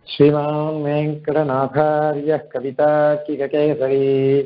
श्रीमान् वेङ्कटनाथार्यः कवितार्किककेसरी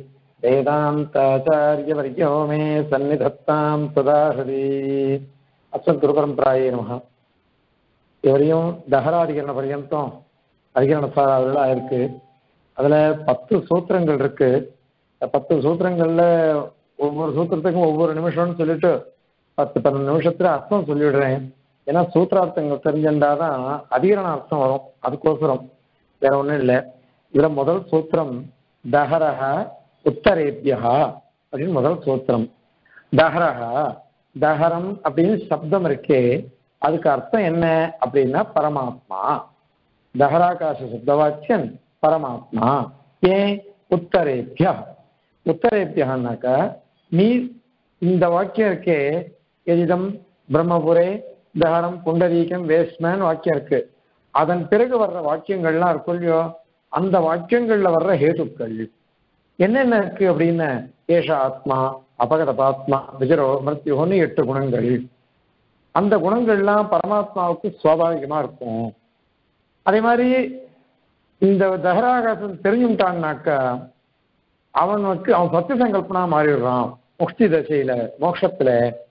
वेदान्ताचार्यवर्यो मे सन्निधत्तां सदा हृदि अस्मद्गुरुपरम्परायै नमः. இதுவரையும் தஹராதிகரண பர்யந்தம் அதிகரண சாராவெல்லாம் இருக்கு. அதுல 10 சூத்திரங்கள் இருக்கு. 10 சூத்திரங்கள்ல ஒவ்வொரு சூத்திரத்துக்கும் ஒவ்வொரு நிமிஷம்னு சொல்லிட்டு 10-12 நிமிஷத்துல அர்த்தம் சொல்லிவிடுறேன். ஏன்னா சூத்திரார்த்தங்கள் தெரிஞ்சிருந்தாதான் அதிகரண அர்த்தம் வரும். அதுக்கோசரம் வேற ஒண்ணும் இல்லை. இதுல முதல் சூத்திரம் தஹரஹ உத்தரேபியா அப்படின்னு முதல் சூத்திரம். தஹரஹ, தஹரம் அப்படின்னு சப்தம் இருக்கே, அதுக்கு அர்த்தம் என்ன அப்படின்னா பரமாத்மா. தஹராகாச சப்தவாக்கியன் பரமாத்மா. ஏன் உத்தரேபியா? உத்தரேபியான்னாக்கா நீ இந்த வாக்கியம் இருக்கே, எதிதம் பிரம்மபுரே தஹரம் புண்டரீகம் வேஸ்மேன் வாக்கியம் இருக்கு. அதன் பிறகு வர்ற வாக்கியங்கள்லாம் இருக்கும் இல்லையோ, அந்த வாக்கியங்கள்ல வர்ற ஹேதுக்கள் என்னென்ன இருக்கு அப்படின்னு ஏஷ ஆத்மா அபகதபாத்மா விஜரோ மிருத்யுன்னு 8 குணங்கள். அந்த குணங்கள்லாம் பரமாத்மாவுக்கு சுவாபாவிகமா இருக்கும். அதே மாதிரி இந்த தஹராகாசம் தெரிஞ்சுட்டான்னாக்கா அவன் சத்திய சங்கல்பனா மாறிடுறான். முக்தி தசையில மோட்சத்துல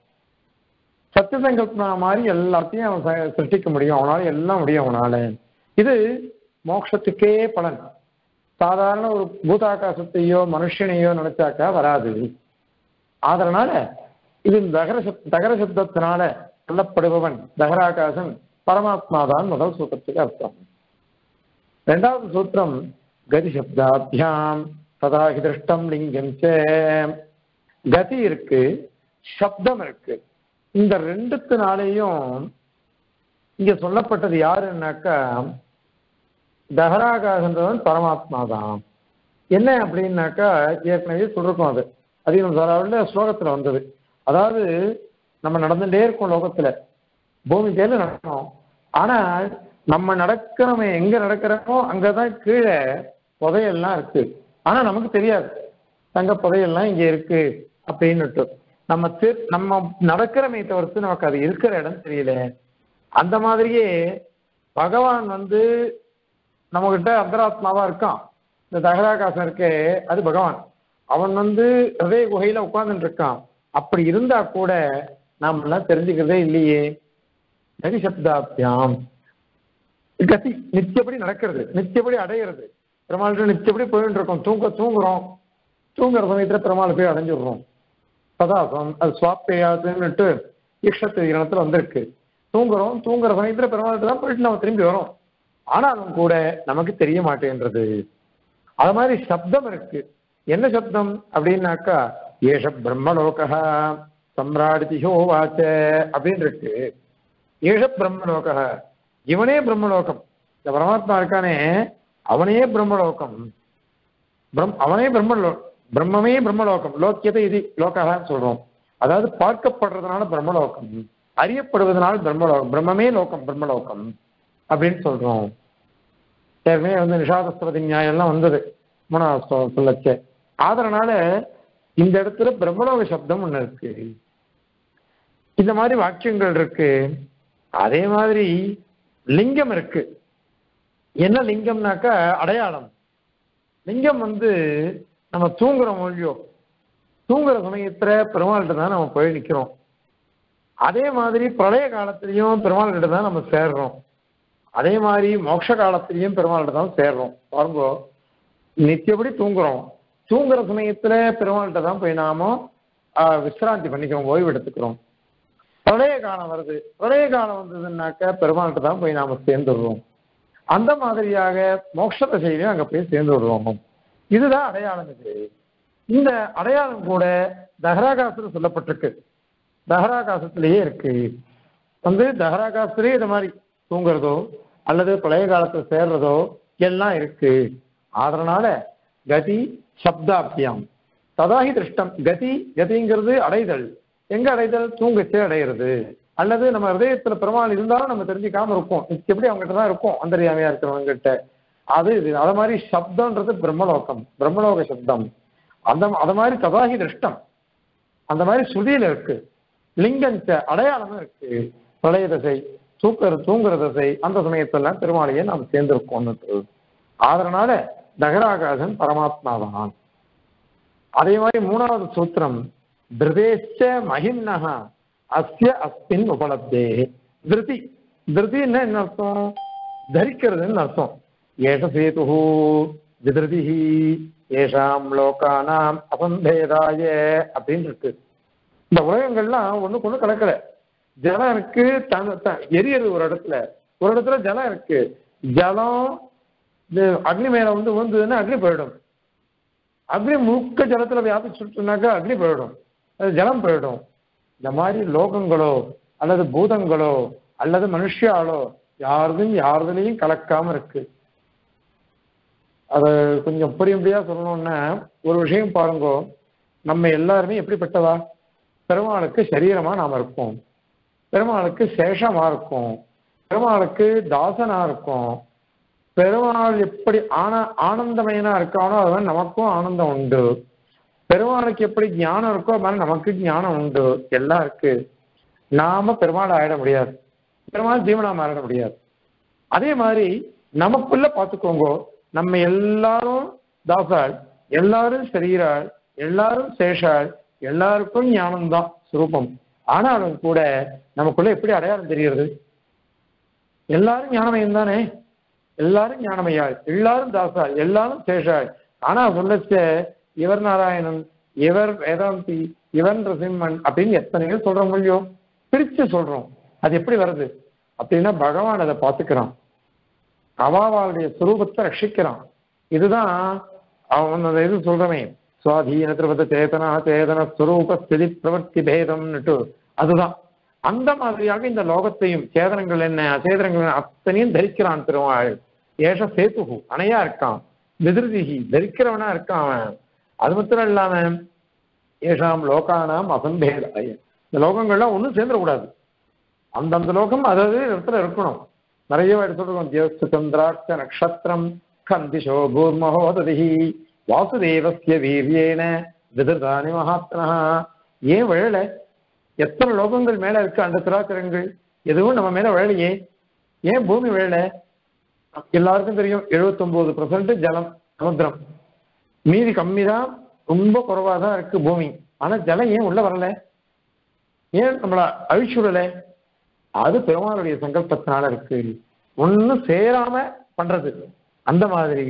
சத்திய சங்கல்பனா மாதிரி எல்லாத்தையும் அவன் சிருஷ்டிக்க முடியும். அவனால எல்லாம் முடியும் அவனால. இது மோட்சத்துக்கே பலன். சாதாரண ஒரு பூதாகாசத்தையோ மனுஷனையோ நினைச்சாக்கா வராது. அதனால இது தகர சப்தத்தினால சொல்லப்படுபவன் தகராகாசன் பரமாத்மா தான் முதல் சூத்திரத்துக்கு அர்த்தம். இரண்டாவது சூத்திரம் கதி சப்தாபியாம் ததாகி திருஷ்டம் லிங்கம் சே. கதி இருக்கு, சப்தம் இருக்கு. இந்த ரெண்டுத்தினாலேயும் இங்க சொல்லப்பட்டது யாருன்னாக்கா தஹராகாசன்றவன் பரமாத்மா தான். என்ன அப்படின்னாக்கா ஏற்கனவே சொல்லிருக்கோம். அது நம்ம ஸ்லோகத்துல வந்தது. அதாவது நம்ம நடந்துட்டே இருக்கோம் லோகத்துல, பூமி தேர்ந்து நடக்கணும். ஆனா நம்ம நடக்கிறோமே, எங்க நடக்கிறோமோ அங்கதான் கீழே புதையெல்லாம் இருக்கு. ஆனா நமக்கு தெரியாது தங்க புதையெல்லாம் இங்க இருக்கு அப்படின்னுட்டு. நம்ம நடக்கிறமே தவிர்த்து நமக்கு அது இருக்கிற இடம் தெரியல. அந்த மாதிரியே பகவான் நம்ம கிட்ட அந்தராத்மாவா இருக்கான். இந்த தகராகாசம் இருக்கே அது பகவான். அவன் ஹிருதய குகையில உட்கார்ந்துட்டு இருக்கான். அப்படி இருந்தா கூட நாம எல்லாம் தெரிஞ்சுக்கிறதே இல்லையே. கதி சப்தாபியாம், கதி நித்தியப்படி நடக்கிறது, நித்தியப்படி அடையிறது. பெருமாள் நித்தியப்படி போயிட்டு இருக்கோம். தூங்குற சமயத்துல பெருமாள் போய் அடைஞ்சிடுறோம். சதாசம் அது சுவாப்பேயாதுன்னுட்டு ஈஷத்து இனத்துல வந்திருக்கு. தூங்குற சமயத்துல பெருமாள்கிட்ட தான் போயிட்டு நம்ம திரும்பி வரோம். ஆனாலும் கூட நமக்கு தெரிய மாட்டேன்றது. அது மாதிரி சப்தம் இருக்கு. என்ன சப்தம் அப்படின்னாக்கா ஏஷ பிரம்மலோகா சம்ராடிதிஹோ வாச்ச அப்படின்னு இருக்கு. ஏஷ பிரம்மலோகா, இவனே பிரம்மலோகம். இந்த பரமாத்மா இருக்கானே அவனே பிரம்மலோகம். அவனே பிரம்மமே பிரம்மலோகம். லோக்கியத்தை இது லோகான்னு சொல்றோம். அதாவது பார்க்கப்படுறதுனால பிரம்மலோகம், அறியப்படுவதனால பிரம்மலோகம். பிரம்மமே லோகம், பிரம்மலோகம் அப்படின்னு சொல்றோம். ஏற்கனவே நிஷாதஸ்திரதி நியாயம் எல்லாம் வந்தது 3வது சொல்லச்ச. அதனால இந்த இடத்துல பிரம்மலோக சப்தம் ஒண்ணு இருக்கு. இந்த மாதிரி வாக்கியங்கள் இருக்கு. அதே மாதிரி லிங்கம் இருக்கு. என்ன லிங்கம்னாக்கா அடையாளம். லிங்கம் நம்ம தூங்குற மொழியோ, தூங்குற சமயத்துல பெருமாள்கிட்ட தான் நம்ம போய் நிற்கிறோம். அதே மாதிரி பிரளய காலத்திலையும் பெருமாள்கிட்ட தான் நம்ம சேர்றோம். அதே மாதிரி மோட்ச காலத்திலையும் பெருமாள்கிட்ட தான் சேர்றோம். பாருங்க, நித்தியப்படி தூங்குற சமயத்துல பெருமாள்கிட்ட தான் போய் நாம விசிராந்தி பண்ணிக்கிறோம், ஓய்வு எடுத்துக்கிறோம். பிரளய காலம் வருது, பிரளய காலம் வந்ததுன்னாக்க பெருமாள்கிட்ட தான் போய் நாம சேர்ந்துடுறோம். அந்த மாதிரியாக மோட்ச தசையிலையும் அங்க போய் சேர்ந்து விடுவோம். இதுதான் அடையாளம். இது இந்த அடையாளம் கூட தஹராகாசத்துல சொல்லப்பட்டிருக்கு. தஹராகாசத்திலேயே இருக்கு. தஹராகாசத்திலேயே இது மாதிரி தூங்குறதோ அல்லது பழைய காலத்துல சேர்றதோ எல்லாம் இருக்கு. அதனால கதி சப்தாபியாம் ததாகி திருஷ்டம். கதிங்கிறது அடைதல். எங்க அடைதல்? தூங்கச்சே அடையிறது. அல்லது நம்ம ஹிருதயத்துல பெருமாள் இருந்தாலும் நம்ம தெரிஞ்சுக்காம இருப்போம். எப்படி அவங்ககிட்ட தான் இருக்கும், அந்தரியாமையா இருக்கிறவங்க கிட்ட. அது மாதிரி சப்தம்ன்றது பிரம்மலோகம், பிரம்மலோக சப்தம். அது மாதிரி ததாகி திருஷ்டம் அந்த மாதிரி ஸ்ருதியில இருக்கு. லிங்கஞ்ச அடையாளமும் இருக்கு. பிரளய தசை, தூங்குற தசை, அந்த சமயத்தெல்லாம் பெருமாளையே நாம் சேர்ந்திருக்கோம்னு. அதனால தகராகாசன் பரமாத்மாதான். அதே மாதிரி மூணாவது சூத்திரம் திருதேச்ச மகிம்னஹா அஸ்ய அஸ்மின் உபலப்தே. திருதி, திருதின்னா என்ன அர்த்தம்? தரிக்கிறதுன்னு அர்த்தம். ஏஷ சேது விதிருதிஹி ஏஷாம் லோகானாம் அசம்பேதாய அப்படின்னு இருக்கு. இந்த உலகங்கள்லாம் ஒண்ணுக்கு ஒண்ணு கலக்கல. ஜலம் இருக்கு, எரியது ஒரு இடத்துல ஜலம் இருக்கு. ஜலம் அக்னி மேல விழுந்ததுன்னா அக்னி போயிடும். அக்னி முழுக்க ஜலத்துல வியாபிச்சுட்டுனாக்கா அக்னி போயிடும், அது ஜலம் போயிடும். இந்த மாதிரி லோகங்களோ அல்லது பூதங்களோ அல்லது மனுஷாலோ யாருதுலையும் கலக்காம இருக்கு. அத கொஞ்சம் புரியும்படியா சொல்லணும்னா ஒரு விஷயம் பாருங்க. நம்ம எல்லாருமே எப்படிப்பட்டவா? பெருமாளுக்கு சரீரமா நாம இருப்போம், பெருமாளுக்கு சேஷமா இருக்கும், பெருமாளுக்கு தாசனா இருக்கும். பெருமாள் எப்படி ஆனந்தமயனா இருக்கானோ அதுதான் நமக்கும் ஆனந்தம் உண்டு. பெருமாளுக்கு எப்படி ஞானம் இருக்கோ அது நமக்கு ஞானம் உண்டு. எல்லாம் இருக்கு. நாம பெருமாள் ஆயிட முடியாது, பெருமாள் ஜீவனா மாறிட முடியாது. அதே மாதிரி நமக்குள்ள பார்த்துக்கோங்க, நம்ம எல்லாரும் தாசாள், எல்லாரும் சரீராள், எல்லாரும் சேஷாள், எல்லாருக்கும் ஞானம்தான் சுரூபம். ஆனாலும் கூட நமக்குள்ள எப்படி அடையாளம் தெரிகிறது? எல்லாரும் ஞானமயம் தானே, எல்லாரும் ஞானமையாள், எல்லாரும் தாசாள், எல்லாரும் சேஷாள். ஆனா சொல்லச்ச இவர் நாராயணன், இவர் வேதாந்தி, இவன் நரசிம்மன் அப்படின்னு எத்தனையோ சொல்றோம் இல்லையோ, பிரிச்சு சொல்றோம். அது எப்படி வருது அப்படின்னா பகவான் அதை பார்த்துக்கிறான், அவாவாளுடைய சுரூபத்தை ரட்சிக்கிறான். இதுதான் அவன் இது சொல்றமே, சுவாதீன திருபத சேதனா சேதன ஸ்வரூப ஸ்திதி பிரவர்த்தி பேதம்னுட்டு. அதுதான் அந்த மாதிரியாக இந்த லோகத்தையும் சேதனங்கள் என்ன அச்சேதனங்கள் அத்தனையும் தரிக்கிறான் திருவாள். ஏஷ சேத்துகு அணையா இருக்கான், விதிருதிகி தரிக்கிறவனா இருக்கான் அவன். அது மாத்திரம் இல்லாம ஏஷாம் லோகானாம் அசம்பேதாய, இந்த லோகங்கள்லாம் ஒன்றும் சேர்ந்துடக்கூடாது. அந்தந்த லோகம் அதாவது இடத்துல இருக்கணும். நிறைய சொல்றோம், ஜேஷ்ட சந்திராட்ச நக்ஷத்திரம் கந்திஷோ பூர்மஹோததிஹி வாசுதேவஸ்ய வீரியேன விததானி மகாத்மனா. ஏன் விழல? எத்தனை லோகங்கள் மேல இருக்கு அந்த திராட்சரங்கள், எதுவும் நம்ம மேல விழலையே. ஏன் பூமி விழல? எல்லாருக்கும் தெரியும் 79% ஜலம் சமுத்திரம், மீதி கம்மி தான், ரொம்ப குறைவா தான் இருக்கு பூமி. ஆனா ஜலம் ஏன் உள்ள வரல? ஏன் நம்மள அழிச்சுடல? அது பெருமாளுடைய சங்கல்பத்தினால இருக்கு, ஒன்னும் சேராம பண்றது. அந்த மாதிரி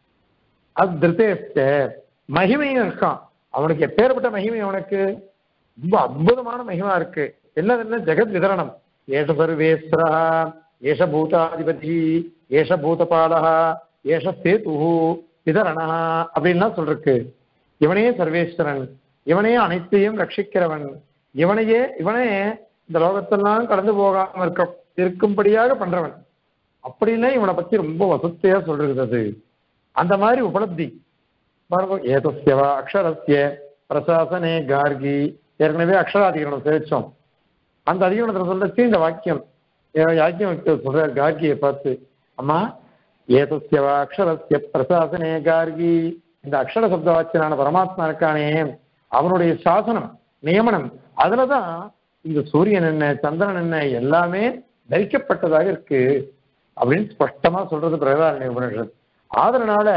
அது திருத்தேஷ்ட மகிமையும் இருக்கான். அவனுக்கு எப்பேற்பட்ட மகிமை? அவனுக்கு ரொம்ப அற்புதமான மகிமா இருக்கு. என்ன ஜெகத் விதரணம். ஏஷ சர்வேஸ்வரா, ஏஷ பூதாதிபதி, ஏஷ பூதபாலா, ஏஷ சேது விதரணா அப்படின்லாம் சொல்றக்கு. இவனே சர்வேஸ்வரன், இவனே அனைத்தையும் ரட்சிக்கிறவன், இவனே இந்த லோகத்தெல்லாம் கடந்து போகாம இருக்கும்படியாக பண்றவன். அப்படின்னா இவனை பத்தி ரொம்ப வசத்தையா சொல்றது. அந்த மாதிரி உபலப்தி பாருங்க. ஏதஸ்யவா அக்ஷரஸ்ய பிரசாசனே கார்கி. ஏற்கனவே அக்ஷராதிகரணம் தெரிவிச்சோம். அந்த அதிகரணத்துல சொல்லச்சு இந்த வாக்கியம் யாக்கியம் சொல்ற கார்கியை பார்த்து, அம்மா ஏதஸ்யவா அக்ஷரஸ்ய பிரசாசனே கார்கி, இந்த அக்ஷர சப்த வாக்கியனான பரமாத்மா இருக்கானே அவனுடைய சாசனம் நியமனம், அதுலதான் இந்த சூரியன் என்ன சந்திரன் என்ன எல்லாமே தரிக்கப்பட்டதாக இருக்கு அப்படின்னு ஸ்பஷ்டமா சொல்றது பிரகதாரண்ய உபனிஷத். அதனால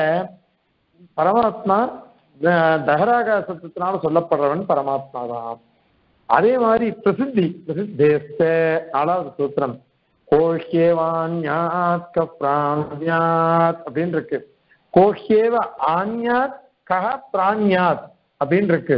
பரமாத்மா தகராகாசத்தினால சொல்லப்படுறவன் பரமாத்மா தான். அதே மாதிரி பிரசித்தேஸ்த 4வது சூத்திரம் கோஷ்யேவான்யாத் கப்ராண்யாத் அப்படின்னு இருக்கு. கோஷ்யேவ ஆன்யாத் கஹ பிராண்யாத் அப்படின்னு இருக்கு.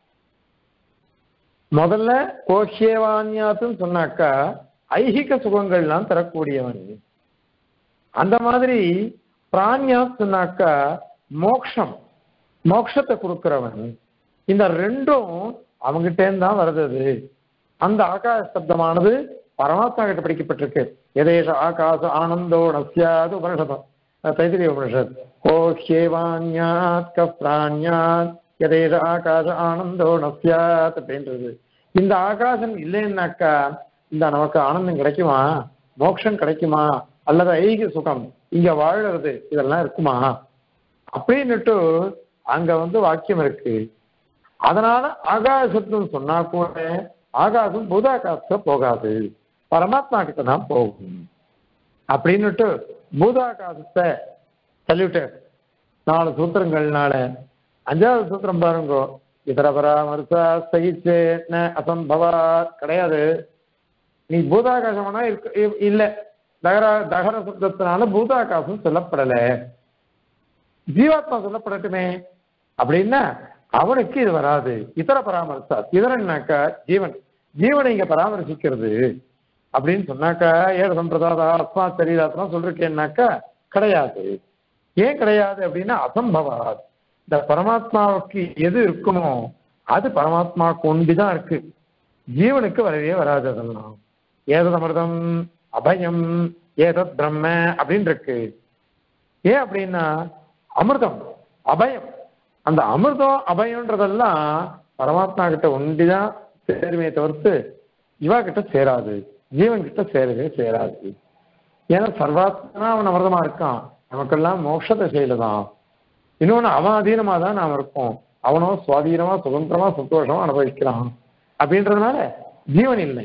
முதல்ல கோஷ்யேவான்யாத்துன்னு சொன்னாக்கா ஐகிக சுகங்கள்லாம் தரக்கூடியவன். அந்த மாதிரி பிராண்யாத் சொன்னாக்கா மோட்சத்தை கொடுக்கிறவன். இந்த ரெண்டும் அவங்கிட்டேன்னு தான் வருது. அந்த ஆகாச சப்தமானது பரமாத்மா கிட்ட படிக்கப்பட்டிருக்கு. எதேஷ ஆகாச ஆனந்தோ நஸ்யாது உபனிஷதம், தைத்திரிய உபனிஷத். கோஷ்யேவான்யாத் கப்ராண்யாத் எதேஷ ஆகாச ஆனந்தோ நஸ்யாத் அப்படின்றது. இந்த ஆகாசம் இல்லைன்னாக்கா இந்த நமக்கு ஆனந்தம் கிடைக்குமா, மோட்சம் கிடைக்குமா, அல்லது ஐகிய சுகம் இங்க வாழறது இதெல்லாம் இருக்குமா அப்படின்னுட்டு அங்க வாக்கியம் இருக்கு. அதனால ஆகாசத்துன்னு சொன்னா கூட ஆகாசம் பூதாகாசத்துல போகாது. பரமாத்மா கிட்ட தான் போகும் அப்படின்னுட்டு பூதாகாசத்தை சொல்லிவிட்டு 4 சூத்திரங்கள்னால 5வது சூத்திரம் பாருங்க, இதர பராமரிசா சகிச்சே அசம்பவா கிடையாது. நீ பூதாகாசம்னா இல்ல, தகர சப்தத்தினால பூதாகாசம் சொல்லப்படல, ஜீவாத்மா சொல்லப்படட்டுமே அப்படின்னா அவனுக்கு இது வராது. இதர பராமரிசா, இதரன்னாக்கா ஜீவன், ஜீவனை இங்க பராமரிசிக்கிறது அப்படின்னு சொன்னாக்கா ஏழு சம்பிரதாத ஆத்மா சரீராத்மா சொல்றேன்னாக்கா கிடையாது. ஏன் கிடையாது அப்படின்னா அசம்பவா, இந்த பரமாத்மாவுக்கு எது இருக்குமோ அது பரமாத்மாவுக்கு ஒன்றுதான் இருக்கு, ஜீவனுக்கு வரவே வராது. அதெல்லாம் ஏதத் அமிர்தம் அபயம் ஏதத் பிரம்ம அப்படின்னு இருக்கு. ஏன் அப்படின்னா அமிர்தம் அபயம், அந்த அமிர்தம் அபயம்ன்றதெல்லாம் பரமாத்மா கிட்ட ஒண்டிதான் சேருமே தவிர்த்து இவா கிட்ட சேராது, ஜீவன் கிட்ட சேரவே சேராது. ஏன்னா சர்வாத்மா அவன் அமிர்தமா இருக்கான், நமக்கெல்லாம் மோட்ச திசையில தான். இன்னொன்னு அவன் அதீனமா தான் நாம் இருக்கோம், அவனோ சுவாதீனமா சுதந்திரமா சந்தோஷமா அனுபவிக்கிறான். அப்படின்றதுனால ஜீவன் இல்லை.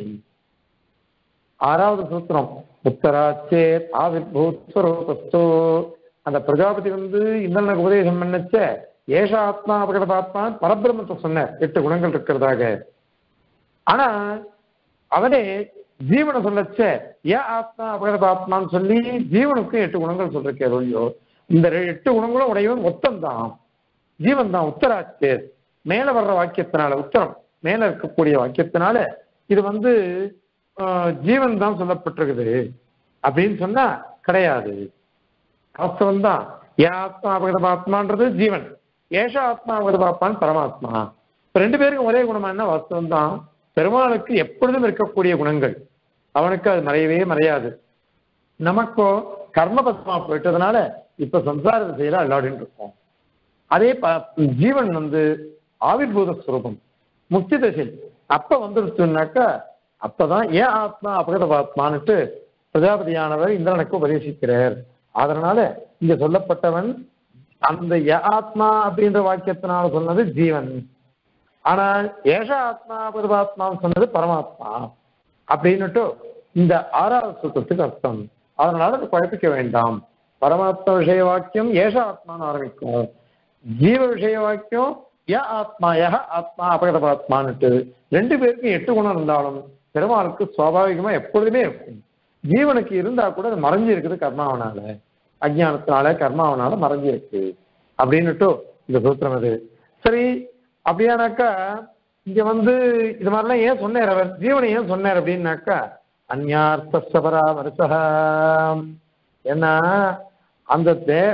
6வது சூத்திரம் உத்தராச்சே ஆவிர்பூத்வரூபஸ்தோ, அந்த பிரஜாபதி இந்திரனுக்கு உபதேசம் பண்ணச்ச ஏஷ ஆத்மா அபகதாத்மா பரபிரம்மத்தை சொன்ன 8 குணங்கள் இருக்கிறதாக. ஆனா அவனே ஜீவனை சொல்லச்ச ஏன் ஆத்மா அபகதாத்மான்னு சொல்லி ஜீவனுக்கு 8 குணங்கள் சொல்றக்கே இல்லையோ, இந்த 8 குணங்களும் உடையவன் ஒத்தந்தான், ஜீவன் தான். உத்தராச்சே மேல வர்ற வாக்கியத்தினால, உத்தரம் மேல இருக்கக்கூடிய வாக்கியத்தினால இது ஜீவன் தான் சொல்லப்பட்டிருக்குது அப்படின்னு சொன்னா கிடையாது. வாஸ்தவம் தான். ஏன் ஆத்மா அபகதாத்மான்றது ஜீவன், ஏஷ ஆத்மா அபகதாத்மான் பரமாத்மா. இப்ப 2 பேருக்கும் ஒரே குணமா என்ன? வாஸ்தவம் தான். பெருமாளுக்கு எப்பொழுதும் இருக்கக்கூடிய குணங்கள், அவனுக்கு அது மறையவே மறையாது. நமக்கோ கர்மபத்மா போயிட்டதுனால இப்ப சம்சார திசையில அல்லாடின்னு இருக்கோம். அதே ஜீவன் ஆவிர்பூத ஸ்வரூபம் முக்தி திசை அப்ப வந்துருச்சுன்னாக்கா அப்பதான் ஏன் ஆத்மா அபகதாத்மான்னுட்டு பிரஜாபதியானவர் இந்திரனுக்கு உபதேசிக்கிறார். அதனால இங்க சொல்லப்பட்டவன் அந்த ஆத்மா அப்படின்ற வாக்கியத்தினால சொன்னது ஜீவன், ஆனால் ஏஷ ஆத்மா பரமாத்மான்னு சொன்னது பரமாத்மா அப்படின்னுட்டு இந்த 6வது சூத்திரத்துக்கு அர்த்தம். அதனால அது குழப்பிக்க வேண்டாம். பரமாத்மா விஷய வாக்கியம் ஏஷ ஆத்மான்னு ஆரம்பிக்கும், ஜீவ விஷய வாக்கியம் ஆத்மா ஆத்மா அபகதாத்மான்னுட்டு 2 பேருக்கும் 8 குணம் இருந்தாலும் பெருமாளுக்கு சுவாபாவிகமா எப்பொழுதுமே இருக்கும். ஜீவனுக்கு இருந்தா கூட அது மறைஞ்சு இருக்குது கர்மாவனால, அஜ்ஞானத்தினால கர்மாவனால மறைஞ்சு இருக்கு அப்படின்னுட்டு இந்த சூத்திரம். அது சரி. அப்படியானாக்கா இங்க இது மாதிரிலாம் ஏன் சொன்னார் அவர், ஜீவனை ஏன் சொன்னார் அப்படின்னாக்கா அந்யார்த்த பராமரிசா. ஏன்னா அந்த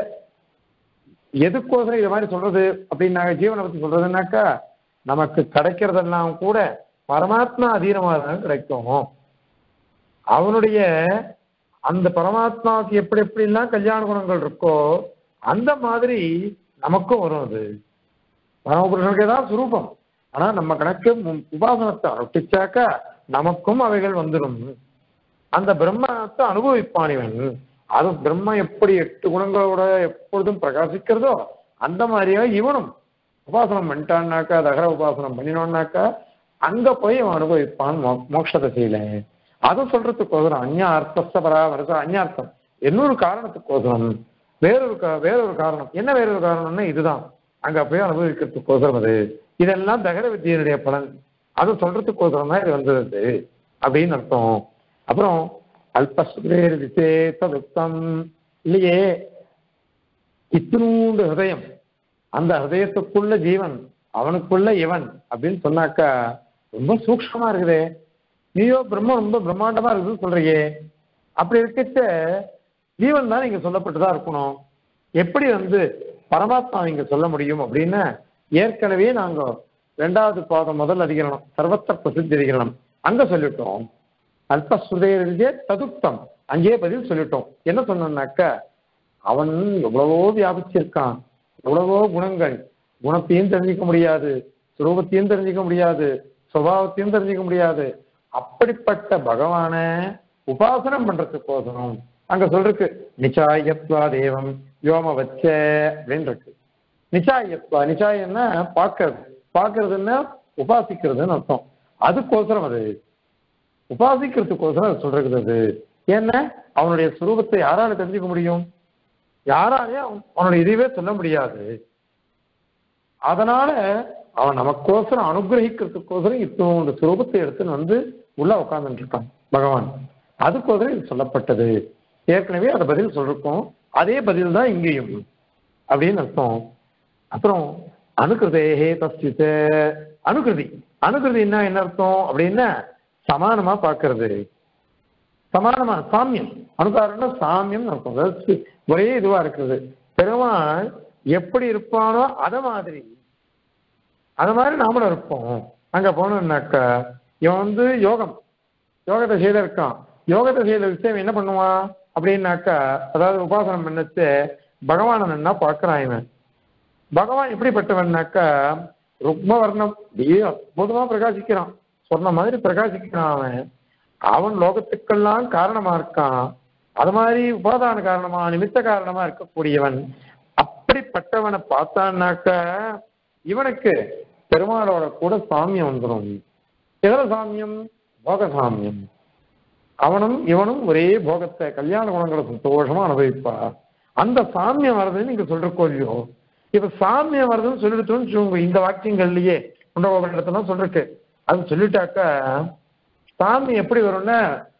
எதுக்கோசரம் இது மாதிரி சொல்றது அப்படின்னாக்க, ஜீவனை பத்தி சொல்றதுன்னாக்கா நமக்கு கிடைக்கிறதெல்லாம் கூட பரமாத்மா அதீனமாக தான் கிடைக்கும். அவனுடைய அந்த பரமாத்மாவுக்கு எப்படி எப்படிலாம் கல்யாண குணங்கள் இருக்கோ அந்த மாதிரி நமக்கும் வரும். அது பரமபுருஷனுக்கே தான் சுரூபம். ஆனா நம்ம கணக்கு உபாசனத்தை அனுஷ்டிச்சாக்கா நமக்கும் அவைகள் வந்துடும். அந்த பிரம்மத்தை அனுபவிப்பான் இவன். அது பிரம்ம எப்படி 8 குணங்களோட எப்பொழுதும் பிரகாசிக்கிறதோ அந்த மாதிரியா இவனும் உபாசனம் பண்ணிட்டான்னாக்கா, தகர உபாசனம் பண்ணினோம்னாக்கா அங்க போய் அவன் அனுபவிப்பான் மோட்ச திசையில. அதை சொல்றதுக்கோசரம் அந்நிய அர்த்த பராமரிசம், அந்நியார்த்தம் இன்னொரு காரணத்துக்கோசரம், வேறொரு காரணம். என்ன வேறொரு காரணம்னா இதுதான், அங்க போய் அனுபவிக்கிறதுக்கோசரம். அது இதெல்லாம் தகர வித்தியனுடைய பலன், அதை சொல்றதுக்கோசரம் தான் இது வந்தது அப்படின்னு அர்த்தம். அப்புறம் அல்பஸ்தம் இல்லையே, இத்தினூண்டு ஹிருதயம், அந்த ஹிருதயத்துக்குள்ள ஜீவன், அவனுக்குள்ள இவன் அப்படின்னு சொன்னாக்கா ரொம்ப சூக்ஷமா இருக்குதே. நீயோ பிரம்மம் ரொம்ப பிரம்மாண்டமா இருக்குதுன்னு சொல்றியே, அப்படி இருக்க ஜீவன் தான் இங்க சொல்லப்பட்டுதான் இருக்கணும். எப்படி பரமாத்மா இங்க சொல்ல முடியும் அப்படின்னா, ஏற்கனவே நாங்க 2வது பாதம் முதல் அதிகரணம் சர்வத்த பிரசித்தி அதிகரணம் அங்க சொல்லிட்டோம். அல்பஸ்ருதே ததுக்தம் அங்கேயே பதில் சொல்லிட்டோம். என்ன சொன்னோம்னாக்க அவன் எவ்வளவோ வியாபிச்சிருக்கான், எவ்வளவோ குணங்கள், குணத்தையும் தெரிஞ்சிக்க முடியாது, சுரூபத்தையும் தெரிஞ்சிக்க முடியாது, சுபாவத்தையும் தெரிஞ்சிக்க முடியாது. அப்படிப்பட்ட பகவான உபாசனம் பண்றதுக்கோசரம் அங்க சொல்றதுக்கு நிச்சாயத்வா தேவம் யோம வச்ச அப்படின்னு இருக்கு. நிச்சாயத்வா, நிச்சாயம்னா பார்க்கறது, பார்க்கறதுன்னா உபாசிக்கிறதுன்னு அர்த்தம். அதுக்கோசரம் அது உபாசிக்கிறதுக்கோசரம் அது சொல்றது அது. ஏன்னா அவனுடைய சுரூபத்தை யாரால தெரிஞ்சுக்க முடியும்? யாராலையும் அவனுடைய இதுவே சொல்ல முடியாது. அதனால அவன் நமக்கோசரம் அனுகிரகிக்கிறதுக்கோசரம் இப்போ சுரூபத்தை எடுத்துன்னு வந்து உள்ள உட்கார்ந்துட்டு இருக்கான் பகவான். அதுக்கோசரம் இது சொல்லப்பட்டது. ஏற்கனவே அதை பதில் சொல்லிருக்கோம், அதே பதில் தான் இங்கேயும் அப்படின்னு அர்த்தம். அப்புறம் அனுகிருதேகே தஸ்தித அனுகிருதி. அனுகிருதினா என்ன அர்த்தம் அப்படின்னா சமானமா பார்க்கறது, சமானமா சாமியம். அனுகாரம்னா சாமியம் அர்த்தம். அதாவது ஒரே இதுவா இருக்குது. பெருமாள் எப்படி இருப்பானோ அத மாதிரி நாமளும் இருப்போம். அங்க போனோம்னாக்கா இவன் வந்து யோக தசையில இருக்கான். யோக தசையில விஷயம் என்ன பண்ணுவான் அப்படின்னாக்கா, அதாவது உபாசனம் பண்ணச்சு பகவான் என்ன பார்க்கிறான். இவன் பகவான் எப்படிப்பட்டவன்னாக்கா ருக்மவர்ணம் அற்புதமா பிரகாசிக்கிறான், சொன்ன மாதிரி பிரகாசிக்கிறான். அவன் லோகத்துக்கெல்லாம் காரணமா இருக்கான். அது மாதிரி உபாதான காரணமா நிமித்த காரணமா இருக்கக்கூடியவன். அப்படிப்பட்டவனை பார்த்தான்னாக்க இவனுக்கு பெருமாளோட கூட சாமியம் வந்துடும். எதிர சாமியம்? போக சாமியம். அவனும் இவனும் ஒரே போகத்தை கல்யாண குணங்களை சந்தோஷமா அனுபவிப்பா. அந்த சாமியம் வருதுன்னு நீங்க சொல்றக்கோ இல்லையோ. இப்ப சாமியம் வருதுன்னு சொல்லிடுத்தோன்னு இந்த வாக்கியங்கள்லயே இடத்துல சொல்லிருக்கு. அது சொல்லிட்டாக்கா சாமி எப்படி வரும்னா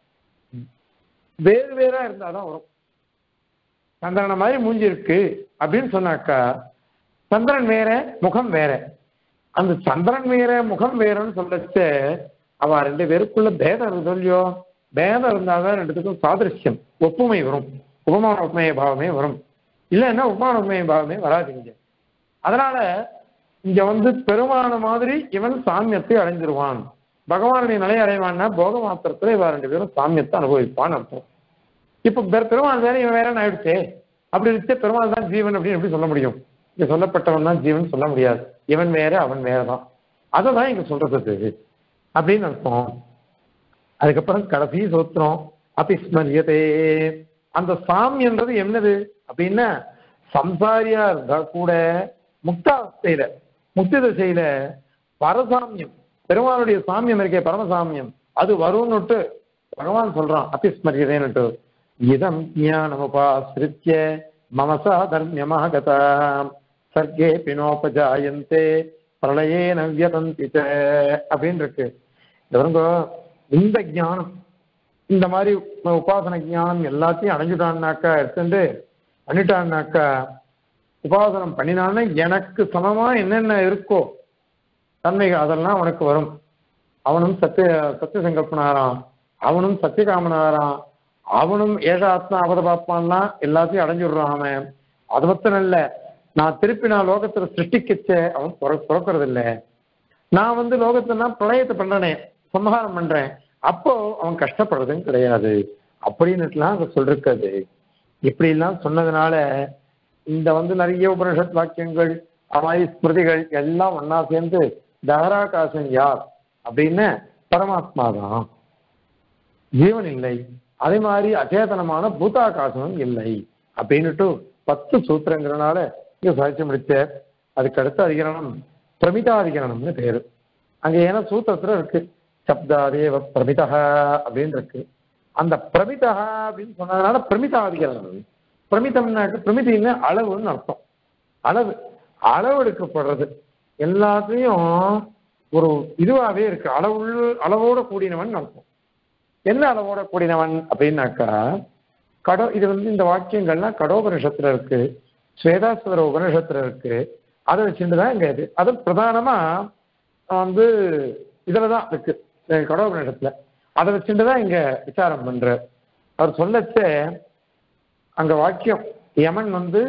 வேறு வேறா இருந்தாதான் வரும். சந்திரனை மாதிரி மூஞ்சி இருக்கு அப்படின்னு சொன்னாக்கா சந்திரன் வேற முகம் வேற. அந்த சந்திரன் வேற முகம் வேறன்னு சொல்லச்சு அவ ரெண்டு பேருக்குள்ள பேதம் இருக்கு இல்லையோ. பேதம் இருந்தாதான் ரெண்டுத்துக்கும் சாதிருஷ்யம் ஒப்புமை வரும், உபமான உண்மைய பாவமே வரும். இல்லைன்னா உபமான உண்மைய பாவமே வராதுங்க. அதனால இங்க வந்து பெருமான மாதிரி இவன் சாமியத்தை அடைஞ்சிருவான். பகவானுடைய நிலை அடைவான்னா போக மாத்திரத்துல இவ ரெண்டு பேரும் சாமியத்தை அனுபவிப்பான்னு அர்த்தம். இப்ப பெருமாள் வேற இவன் வேற ஆயிடுச்சே. அப்படி இருந்துச்சு பெருமாள் தான் ஜீவன் அப்படின்னு எப்படி சொல்ல முடியும்? இங்க சொல்லப்பட்டவன் தான் ஜீவன் சொல்ல முடியாது. இவன் வேற அவன் வேறதான். அததான் இங்க சொல்றது அப்படின்னு அர்த்தம். அதுக்கப்புறம் கடைசி சூத்திரம் அபிஸ்மரியதே. அந்த சாமியன்றது என்னது அப்படின்னா சம்சாரியா இருந்தா கூட முக்தாவஸ்தையில முக்தி திசையில பரசாமியம் பெருமானுடைய சாமியம் இருக்கே பரமசாமியம் அது வரும்னுட்டு பகவான் சொல்றான். அபிஸ்மரியதேன்னுட்டு இதம் ஞானமுபாஸ்ரித்ய மமசா தர்மியமாகதா சர்க்கே பினோபஜாயந்தே பிரளயே நவ்யதந்தி அப்படின்னு இருக்கு. இந்த ஞானம் இந்த மாதிரி உபாசன ஞானம் எல்லாத்தையும் அடைஞ்சுட்டான்னாக்கா எடுத்துட்டு பண்ணிட்டான்னாக்கா உபாசனம் பண்ணினான்னா எனக்கு சமமா என்னென்ன இருக்கோ தன்மைகள் அதெல்லாம் அவனுக்கு வரும். அவனும் சத்திய சங்கல்பனாராம், அவனும் சத்தியகாமனாராம், அவனும் ஏகாத்மா அவதபாத்மான்லாம் எல்லாத்தையும் அடைஞ்சுடுறான். அவன் அது மொத்தம் இல்ல, நான் திருப்பி நான் லோகத்துல சிருஷ்டிக்கச்ச அவன் பிறக்கிறது இல்லை. நான் வந்து லோகத்துல பிரளயத்தை பண்றேனே சம்ஹாரம் பண்றேன், அப்போ அவன் கஷ்டப்படுறதும் கிடையாது அப்படின்னுட்டுலாம் அங்க சொல்லிருக்காது. இப்படி எல்லாம் சொன்னதுனால இந்த வந்து நிறைய உபனிஷத் வாக்கியங்கள் அமாயி ஸ்மிருதிகள் எல்லாம் ஒன்னா சேர்ந்து தகராகாசன் யார் அப்படின்னு பரமாத்மா தான், ஜீவன் இல்லை. அதே மாதிரி அச்சேதனமான பூதாகாசமும் இல்லை அப்படின்னுட்டு 10 சூத்திரங்கிறனால இங்க சாட்சி முடிச்ச. அதுக்கு அடுத்த அதிகரணம் பிரமிதாதிகரணம்னு பேரு. அங்க ஏன்னா சூத்திரத்துல இருக்கு சப்தாதேவ பிரமிதா அப்படின்னு இருக்கு. அந்த பிரமிதா அப்படின்னு சொன்னதுனால பிரமிதாதிகரணம். பிரமிதம்னாக்கு பிரமிதின்னு அளவுன்னு அர்த்தம். அளவு எடுக்கப்படுறது எல்லாத்தையும் ஒரு இதுவாகவே இருக்கு. அளவோட கூடினவன் அர்த்தம். என்ன அளவோட கூடினவன் அப்படின்னாக்கா இது வந்து இந்த வாக்கியங்கள்லாம் கடோபனிஷத்துல இருக்கு, ஸ்வேதாஸ்வர உபனிஷத்துல இருக்கு. அதை வச்சுட்டுதான் இங்க இது அது பிரதானமா வந்து இதுலதான் இருக்கு கடோபனிஷத்துல. அதை வச்சுட்டுதான் இங்க விசாரம் பண்ற. அவர் சொல்லச்ச அங்க வாக்கியம் யமன் வந்து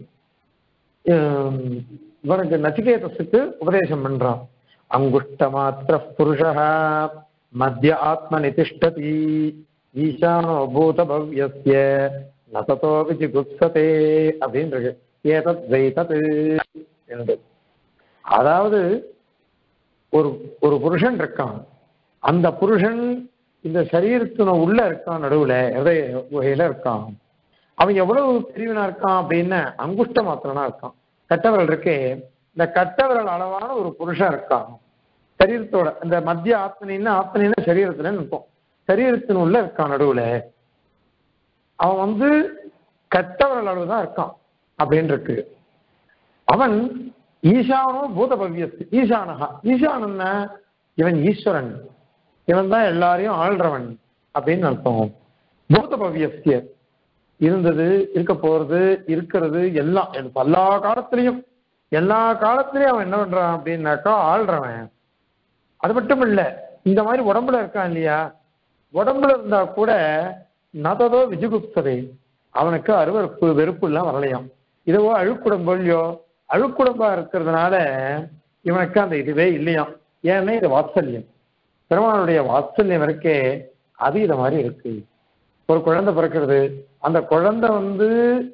இவனுக்கு நச்சிகேதஸுக்கு உபதேசம் பண்றான். அங்குஷ்ட மாத்திர புருஷா மத்திய ஆத்ம நிதிஷ்டதி ஈசானோ பூத பவ்யஸ்ய நததோ விஜிகுப்சதே அப்படின்றது. ஏதத் வைதத் என்று அதாவது ஒரு புருஷன் இருக்கான். அந்த புருஷன் இந்த சரீரத்தின உள்ள இருக்கான், நடுவுல வகையில இருக்கான். அவன் எவ்வளவு பிரிவினா இருக்கான் அப்படின்னா அங்குஷ்ட மாத்திரனா இருக்கான். கட்டவரல் இருக்கே, இந்த கட்டவரல் அளவான ஒரு புருஷன் இருக்கான் சரீரத்தோட. இந்த மத்திய ஆத்மனின்னா சரீரத்துல இருக்கும். சரீரத்தின் உள்ள இருக்கான் நடுவுல. அவன் வந்து கட்டவரல் அளவு தான் இருக்கான் அப்படின்னு இருக்கு. அவன் ஈசானோ பூத பவ்யத்து ஈசானஹா. ஈசானன்னா இவன் ஈஸ்வரன், இவன் தான் எல்லாரையும் ஆள்றவன் அப்படின்னு அர்த்தம். பூத பவ்யஸ்ய இருந்தது, இருக்க போறது, இருக்கிறது எல்லாம் எல்லா காலத்திலையும் அவன் என்ன பண்றான் அப்படின்னாக்கா ஆள்றவன். அது மட்டும் இல்ல, இந்த மாதிரி உடம்புல இருக்கான் இல்லையா, உடம்புல இருந்தா கூட நததோ விஜுகுப்ததே, அவனுக்கு அருவருப்பு வெறுப்பு எல்லாம் வரலையாம். இதுவோ அழுக்குடம்பு இல்லையோ, அழுக்குடம்பா இருக்கிறதுனால இவனுக்கு அந்த இதுவே இல்லையாம். ஏன்னா இது வாத்சல்யம், பெருமானுடைய வாத்சல்யம் இருக்கே, அது இத மாதிரி இருக்கு. ஒரு குழந்தை பிறக்கிறது, அந்த குழந்தை வந்து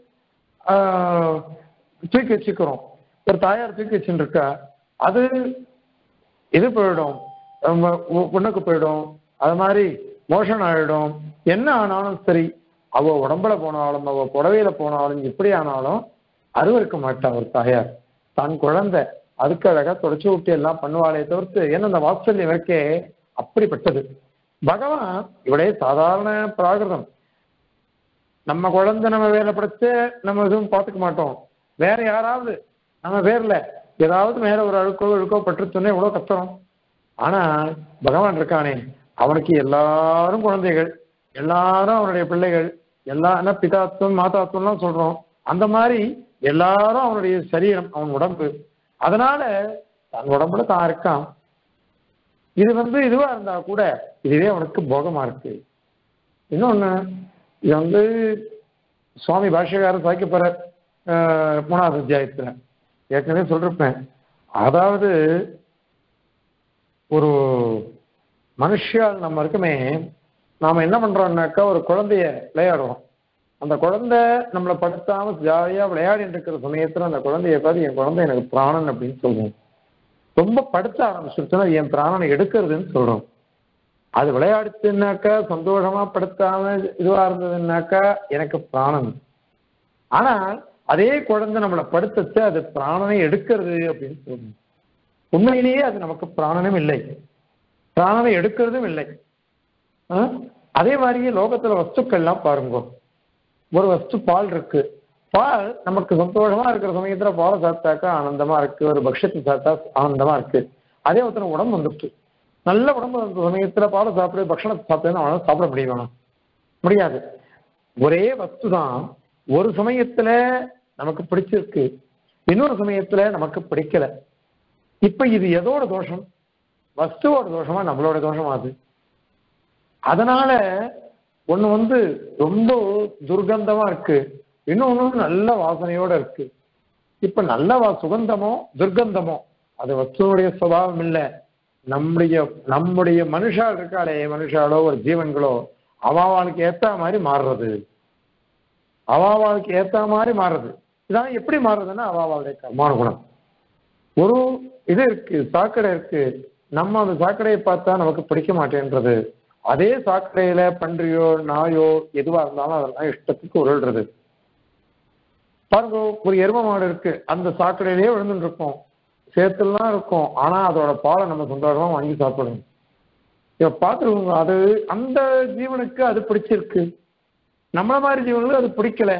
தூக்கி வச்சுக்கிறோம், ஒரு தாயார் தூக்கி வச்சுட்டு இருக்கா, அது இது போயிடும், பொண்ணுக்கு போயிடும், அது மாதிரி மோஷன் ஆயிடும். என்ன ஆனாலும் சரி, அவ உடம்புல போனாலும் அவ புடவையில போனாலும் எப்படி ஆனாலும் அருவருக்க மாட்டா ஒரு தாயார். தான் குழந்தை அதுக்கு அழகா தொடச்சு விட்டு எல்லாம் பண்ணுவாளே தவிர்த்து, ஏன்னா அந்த வாத்சல்யம் இருக்கே அப்படிப்பட்டது. பகவான் இவடைய சாதாரண பிராகிருதம். நம்ம குழந்தை நம்ம வேலை படைச்சு நம்ம எதுவும் பார்த்துக்க மாட்டோம். வேற யாராவது நம்ம பேர்ல ஏதாவது மேல ஒரு அழுக்கோ பட்டுருச்சோன்னே எவ்வளவு கத்துறோம். ஆனா பகவான் இருக்கானே, அவனுக்கு எல்லாரும் குழந்தைகள், எல்லாரும் அவனுடைய பிள்ளைகள், எல்லா பிதாத்துவம் மாதாத்துவம்லாம் சொல்றோம். அந்த மாதிரி எல்லாரும் அவனுடைய சரீரம், அவன் உடம்பு. அதனால தன் உடம்புல தான் இருக்கான். இது வந்து இதுவா இருந்தா கூட இதுவே அவனுக்கு போகமா இருக்கு. இன்னொன்னு, இது வந்து சுவாமி பாஷ்யக்காரர் சாய்க்க போற 3வது அத்தியாயத்துல ஏற்கனவே சொல்லிருப்பேன். அதாவது ஒரு மனுஷியால் நம்ம இருக்குமே, நாம என்ன பண்றோம்னாக்கா ஒரு குழந்தைய விளையாடுறோம். அந்த குழந்தை நம்மளை படுத்தாம ஜாலியா விளையாடிட்டு இருக்கிற சமயத்துல அந்த குழந்தைய பார்த்து என் குழந்தை எனக்கு பிராணன் அப்படின்னு சொல்லுவோம். ரொம்ப படுத்த ஆரம்பிச்சுன்னா என் பிராணனை எடுக்கிறதுன்னு சொல்றோம். அது விளையாடுச்சுன்னாக்கா சந்தோஷமா படுத்தாம இதுவா இருந்ததுன்னாக்கா எனக்கு பிராணன். ஆனால் அதே குழந்தை நம்மளை படுத்துச்சு அது பிராணனை எடுக்கிறது அப்படின்னு சொல்லணும். உண்மையிலேயே அது நமக்கு பிராணனும் இல்லை, பிராணனை எடுக்கிறதும் இல்லை. அதே மாதிரியே லோகத்துல வஸ்துக்கள்லாம் பாருங்க. ஒரு வஸ்து பால் இருக்கு, பால் நமக்கு சந்தோஷமா இருக்கிற சமயத்துல பாலை சாப்பிட்டாக்கா ஆனந்தமா இருக்கு, ஒரு பக்ஷத்தை சாப்பிட்டா ஆனந்தமா இருக்கு. அதே ஒருத்தன உடம்பு வந்துட்டு நல்ல உடம்பு வந்த சமயத்துல பாலை சாப்பிடு பக்ஷணத்தை சாப்பிடுன்னு அவனால சாப்பிட முடியாது. ஒரே வஸ்து தான் ஒரு சமயத்துல நமக்கு பிடிச்சிருக்கு, இன்னொரு சமயத்துல நமக்கு பிடிக்கல. இப்ப இது எதோட தோஷம்? வஸ்துவோட தோஷமா நம்மளோட தோஷமா? அது அதனால ஒண்ணு வந்து ரொம்ப துர்கந்தமா இருக்கு, இன்னொன்னு நல்ல வாசனையோட இருக்கு. இப்ப நல்ல சுகந்தமோ துர்கந்தமோ அது வஸ்துவனுடைய சுபாவம் இல்லை. நம்முடைய மனுஷால் இருக்காளே, மனுஷாலோ ஒரு ஜீவன்களோ அவாவாளுக்கு ஏத்த மாதிரி மாறுறது, அவாவாளுக்கு ஏத்த மாதிரி மாறுறது. இதான் எப்படி மாறுறதுன்னா அவாவாளுடைய கர்மான குணம். ஒரு இது இருக்கு, சாக்கடை இருக்கு, நம்ம அந்த சாக்கடையை பார்த்தா நமக்கு பிடிக்க மாட்டேன்றது. அதே சாக்கடையில பன்றியோ நாயோ எதுவா இருந்தாலும் அதெல்லாம் இஷ்டத்துக்கு உருள்றது. பாருங்க, ஒரு எரும மாடு இருக்கு, அந்த சாக்கடையிலேயே விழுந்துட்டு இருக்கும், சேத்துலாம் இருக்கும், ஆனா அதோட பாலை நம்ம சந்தோஷமா வாங்கி சாப்பிடணும். இப்ப பார்த்துருவோங்க, அது அந்த ஜீவனுக்கு அது பிடிச்சிருக்கு, நம்மள மாதிரி ஜீவனுக்கு அது பிடிக்கல.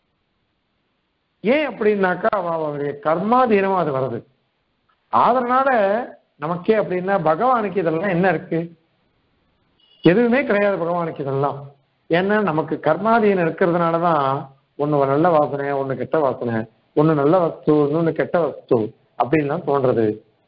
ஏன் அப்படின்னாக்கா அவருடைய கர்மாதீனமா அது வருது. அதனால நமக்கே அப்படின்னா பகவானுக்கு இதெல்லாம் என்ன இருக்கு? எதுவுமே கிடையாது பகவானுக்கு இதெல்லாம். ஏன்னா நமக்கு கர்மாதீனம் இருக்கிறதுனாலதான் ஒண்ணு நல்ல வாசனை, ஒண்ணு கெட்ட வாசனை, ஒண்ணு நல்ல வஸ்து, இன்னொன்னு கெட்ட வஸ்து அப்படின்லாம் தோன்றது.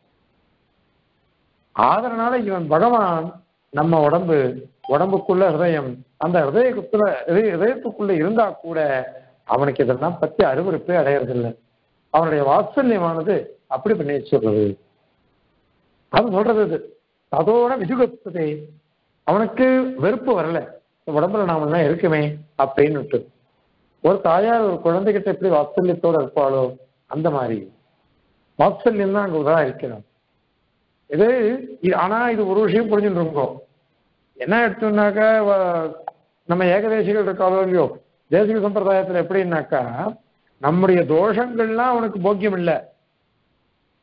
அதனால இவன் பகவான் நம்ம உடம்புக்குள்ள ஹிருதயம், அந்த ஹிருதயத்துக்குள்ள இருந்தா கூட அவனுக்கு இதெல்லாம் பத்தி அருவருப்பே அடையறதில்லை. அவனுடைய வாத்சல்யமானது அப்படி பண்ணி வச்சுடுறது. அது சொல்றது அதோட விஜுகத்தை, அவனுக்கு வெறுப்பு வரல, உடம்புல நாம எல்லாம் இருக்குமே அப்படின்னு. ஒரு தாயார் ஒரு குழந்தைகிட்ட எப்படி வாத்சல்யத்தோட இருப்பாளோ அந்த மாதிரி வாத்சல்யம் தான் அங்க உதவா இருக்கிறோம். இது ஆனா இது ஒரு விஷயம் புரிஞ்சுட்டு இருக்கோம். என்ன எடுத்தோம்னாக்கா நம்ம ஏகதேசிகள் இருக்காளோ இல்லையோ, தேசிக சம்பிரதாயத்துல எப்படின்னாக்கா நம்முடைய தோஷங்கள்லாம் அவனுக்கு போக்கியம் இல்லை,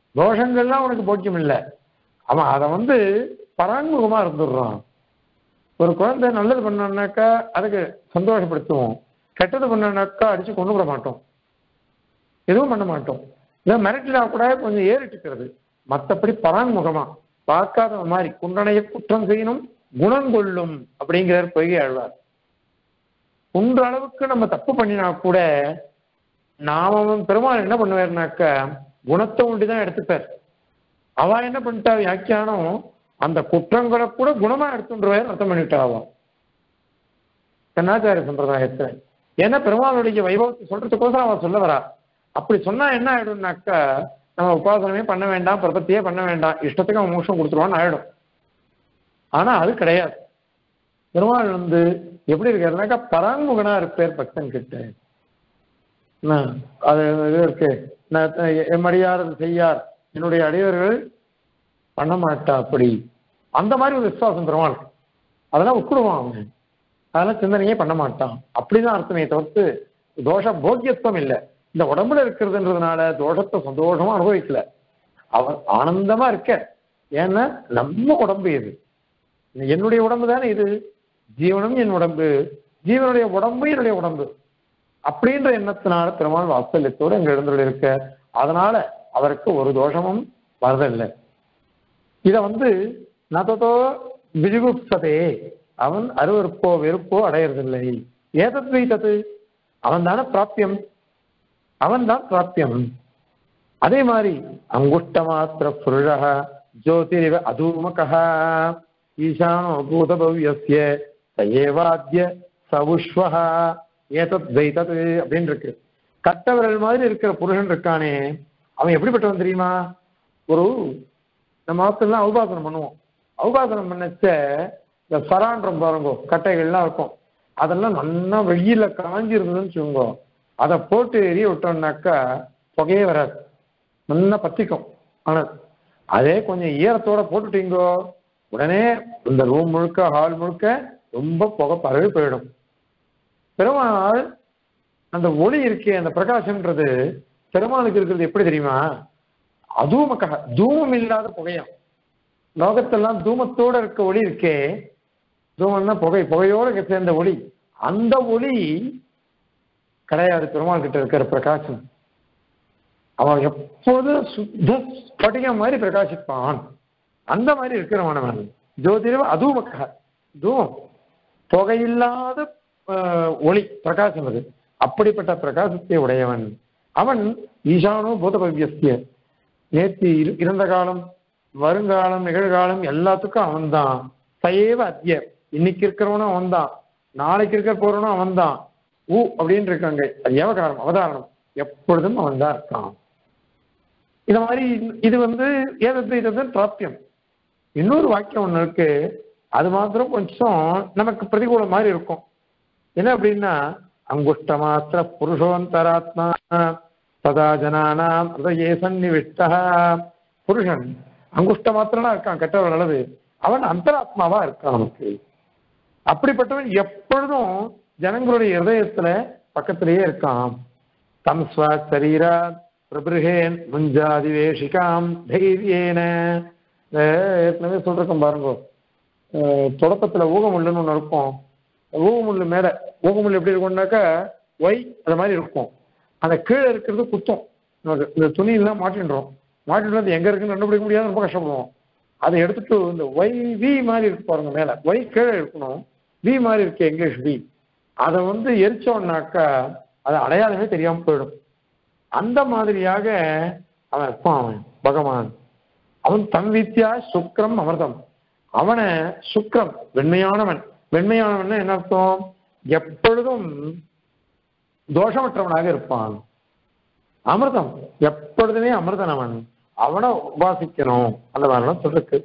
தோஷங்கள்லாம் அவனுக்கு போக்கியம் இல்லை. அவன் அதை வந்து பராங்முகமா இருந்துடுறான். ஒரு குழந்தை நல்லது பண்ணாக்கா அதுக்கு சந்தோஷப்படுத்துவோம், கெட்டது பண்ணாக்கா அடிச்சு கொண்டு விட மாட்டோம், எதுவும் பண்ண மாட்டோம். இதை மிரட்டினா கூட கொஞ்சம் ஏறிட்டுக்கிறது. மற்றபடி பரான்முகமா பார்க்காத மாதிரி குன்றனைய குற்றம் செய்யணும் குணம் கொள்ளும் அப்படிங்கிறார் பொய்கை ஆழ்வார். குன்ற அளவுக்கு நம்ம தப்பு பண்ணினா கூட நாம பெருமாள் என்ன பண்ணுவாருனாக்கா குணத்தை ஒண்டிதான் எடுத்துப்பார். அவ என்ன பண்ணிட்டா வியாக்கியானம் அந்த குற்றங்களை கூட குணமா எடுத்துருவார் அர்த்தம் பண்ணிட்டாவா கண்ணாச்சாரிய சம்பிரதாயத்தை. ஏன்னா பெருமாளுடைய வைபவத்தை சொல்றதுக்கோசரம் அவன் சொல்ல வரா. அப்படி சொன்னா என்ன ஆயிடும்னாக்கா நம்ம உபாசனமே பண்ண வேண்டாம், பிரபத்தியே பண்ண வேண்டாம், இஷ்டத்துக்கு அவன் மோஷம் கொடுத்துருவான்னு ஆயிடும். ஆனா அது கிடையாது. பெருமாள் எப்படி இருக்காருனாக்கா பரான்முகனா இருப்பார் பக்தன் கிட்ட. அது இது இருக்கு, எம்மடியார் செய்யார் என்னுடைய அடியவர்கள் பண்ண மாட்டா, அப்படி அந்த மாதிரி ஒரு விசுவாசம் பெருமாள். அதெல்லாம் உட்குடுவான் அவன், அதெல்லாம் சிந்தனையே பண்ண மாட்டான். அப்படிதான் அர்த்தமே தவிர்த்து தோஷ போக்கியத்துவம் இல்லை. இந்த உடம்புல இருக்கிறதுன்றதுனால தோஷத்தை சந்தோஷமா அனுபவிக்கல, அவன் ஆனந்தமா இருக்க. ஏன்னா நம்ம உடம்பு இது, என்னுடைய உடம்பு தானே இது, ஜீவனும் என் உடம்பு, ஜீவனுடைய உடம்பு என்னுடைய உடம்பு அப்படின்ற எண்ணத்தினால பெருமாள் வாத்சல்யத்தோடு அங்க எழுந்துள்ள இருக்க. அதனால அவருக்கு ஒரு தோஷமும் வரதில்லை. இத நததோ விஜுகுப்சதே, அவன் அருவருப்போ வெறுப்போ அடையறதில்லை. ஏதத் வைத்தது, அவன் தானே பிராப்தியம், அவன் தான் பிராப்தியம். அதே மாதிரி அங்குஷ்ட மாத்திர புருஷ ஜோதிரிவ அதூமகா ஈசானோ பூதபவ்யஸ்ய சயேவாத்ய சவுஷ்வஹ ஏதத் வைத்தது அப்படின்னு இருக்கு. கட்டவர்கள் மாதிரி இருக்கிற புருஷன் இருக்கானே அவன் எப்படிப்பட்டவன் தெரியுமா? ஒரு நம்ம ஆத்துல அவுபாசனம் பண்ணுவோம், அவுபாசனம் பண்ணச்ச இந்த சரான்றம் பாருங்கோ, கட்டைகள்லாம் இருக்கும், அதெல்லாம் நல்லா வெயில காஞ்சி இருந்ததுன்னு சொல்லுங்க, அதை போட்டு எரிய விட்டோம்னாக்கா புகையே வராது, நல்லா பத்திக்கும். ஆனால் அதே கொஞ்சம் ஈரத்தோட போட்டுட்டீங்கோ உடனே இந்த ரூம் முழுக்க ஹால் முழுக்க ரொம்ப புகை பரவி போயிடும். பெருமாள் அந்த ஒளி இருக்கே, அந்த பிரகாசம்ன்றது பெருமாளுக்கு இருக்கிறது எப்படி தெரியுமா? அதூமக்காக தூமம் இல்லாத புகையாம். லோகத்தெல்லாம் தூமத்தோட இருக்க ஒளி இருக்கே, தூமம்னா புகை, புகையோட சேர்ந்த ஒளி, அந்த ஒளி கிடையாது பெருமாள் கிட்ட இருக்கிற பிரகாசம். அவன் எப்போது சுத்த ஸ்படிகம் மாதிரி பிரகாசிப்பான், அந்த மாதிரி இருக்கிறவன் ஜோதிட அதூமக்காக, தூமம் புகையில்லாத ஒளி பிரகாசம், அது அப்படிப்பட்ட பிரகாசத்தை உடையவன் அவன். ஈசானோ பூதபவ்யஸ்ய, நேற்று இறந்த காலம் வருங்காலம் நிகழ்காலம் எல்லாத்துக்கும் அவன்தான். சயேவ அத்ய, இன்னைக்கு இருக்கிறவனும் அவன்தான், நாளைக்கு இருக்க போறவனும் அவன்தான். அப்படின்னு இருக்காங்க, அது ஏவகாரம் அவதாரணம், எப்பொழுதும் அவன் தான் இருக்கான். இந்த மாதிரி இது ஏதத்வைதத்தின் பிராப்தியம். இன்னொரு வாக்கியம் ஒண்ணு இருக்கு, அது மாத்திரம் கொஞ்சம் நமக்கு பிரதிகூலம் மாதிரி இருக்கும். என்ன அப்படின்னா அங்குஷ்ட மாத்திர புருஷோந்தராத்மா சதா ஜனானாம் ஹிருதயே சந்நிவிஷ்டா. புருஷன் அங்குஷ்ட மாத்திரனா இருக்கான், கெட்டவன் நல்லது, அவன் அந்தராத்மாவா இருக்கான் நமக்கு. அப்படிப்பட்டவன் எப்பொழுதும் ஜனங்களுடைய இருதயத்துல பக்கத்திலேயே இருக்கான். தம் ஸ்வ சரீரா பிரபிருஹேன் முஞ்சாதிவேஷிகாம் தைரியேன. ஏற்கனவே சொல்றோம் பாருங்க, தொடக்கத்துல ஊகமுள்ளுன்னு ஒண்ணு இருக்கும், ஊகமுள்ளு மேல, ஊகமுள்ளு எப்படி இருக்கும்னாக்கா ஒய் அது மாதிரி இருக்கும், அந்த கீழே இருக்கிறது குத்தம், இந்த துணியெல்லாம் மாட்டின்றோம், மாட்டின்றது எங்க இருக்குன்னு கண்டுபிடிக்க முடியாது, ரொம்ப கஷ்டப்படுவோம். அதை எடுத்துட்டு இந்த ஒய் வி மாதிரி இருக்கு பாருங்க, மேல ஒய் கீழே இருக்கணும், வி மாதிரி இருக்கு இங்கிலீஷ் வி, அதை எரிச்சோம்னாக்கா அது அடையாளமே தெரியாம போயிடும். அந்த மாதிரியாக அவன் இருப்பான். அவன் பகவான், அவன் தன் வித்யா சுக்ரம் அமிர்தம், அவனை சுக்ரம் வெண்மையானவன். வெண்மையானவன் என்ன அர்த்தம்? எப்பொழுதும் தோஷமற்றவனாக இருப்பான். அமிர்தம், எப்பொழுதுமே அமிர்தன் அவன், அவனை உபாசிக்கணும். அந்த மாதிரிலாம் சொல்லிருக்கு.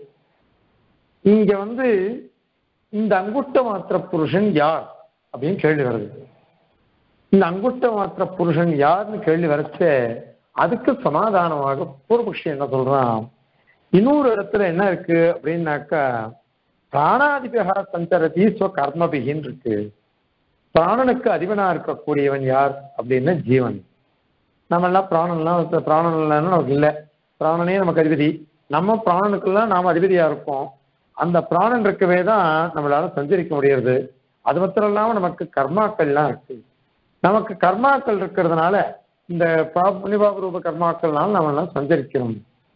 இங்க இந்த அங்குஷ்ட மாத்திர புருஷன் யார் அப்படின்னு கேள்வி வருது. இந்த அங்குஷ்ட மாத்திர புருஷன் யாருன்னு கேள்வி வரச்ச அதுக்கு சமாதானமாக பூர்வபக்ஷி என்ன சொல்றான், இன்னொரு இடத்துல என்ன இருக்கு அப்படின்னாக்கா பிராணாதிபகா சஞ்சரதி ஸ்வ கர்மபிகின்னு இருக்கு. பிராணனுக்கு அதிபனா இருக்கக்கூடியவன் யார் அப்படின்னா ஜீவன். நம்ம எல்லாம் பிராணன் இல்லைன்னு நமக்கு இல்லை, பிராணனே நமக்கு அதிபதி, நம்ம பிராணனுக்கெல்லாம் நாம் அதிபதியா இருப்போம். அந்த பிராணன் இருக்கவே தான் நம்மளால சஞ்சரிக்க முடியறது. அது மாத்திரம் இல்லாம நமக்கு கர்மாக்கள்லாம் இருக்கு. நமக்கு கர்மாக்கள் இருக்கிறதுனால இந்த புனிபாப ரூப கர்மாக்கள்னால நம்ம எல்லாம் சஞ்சரிக்கிறோம்.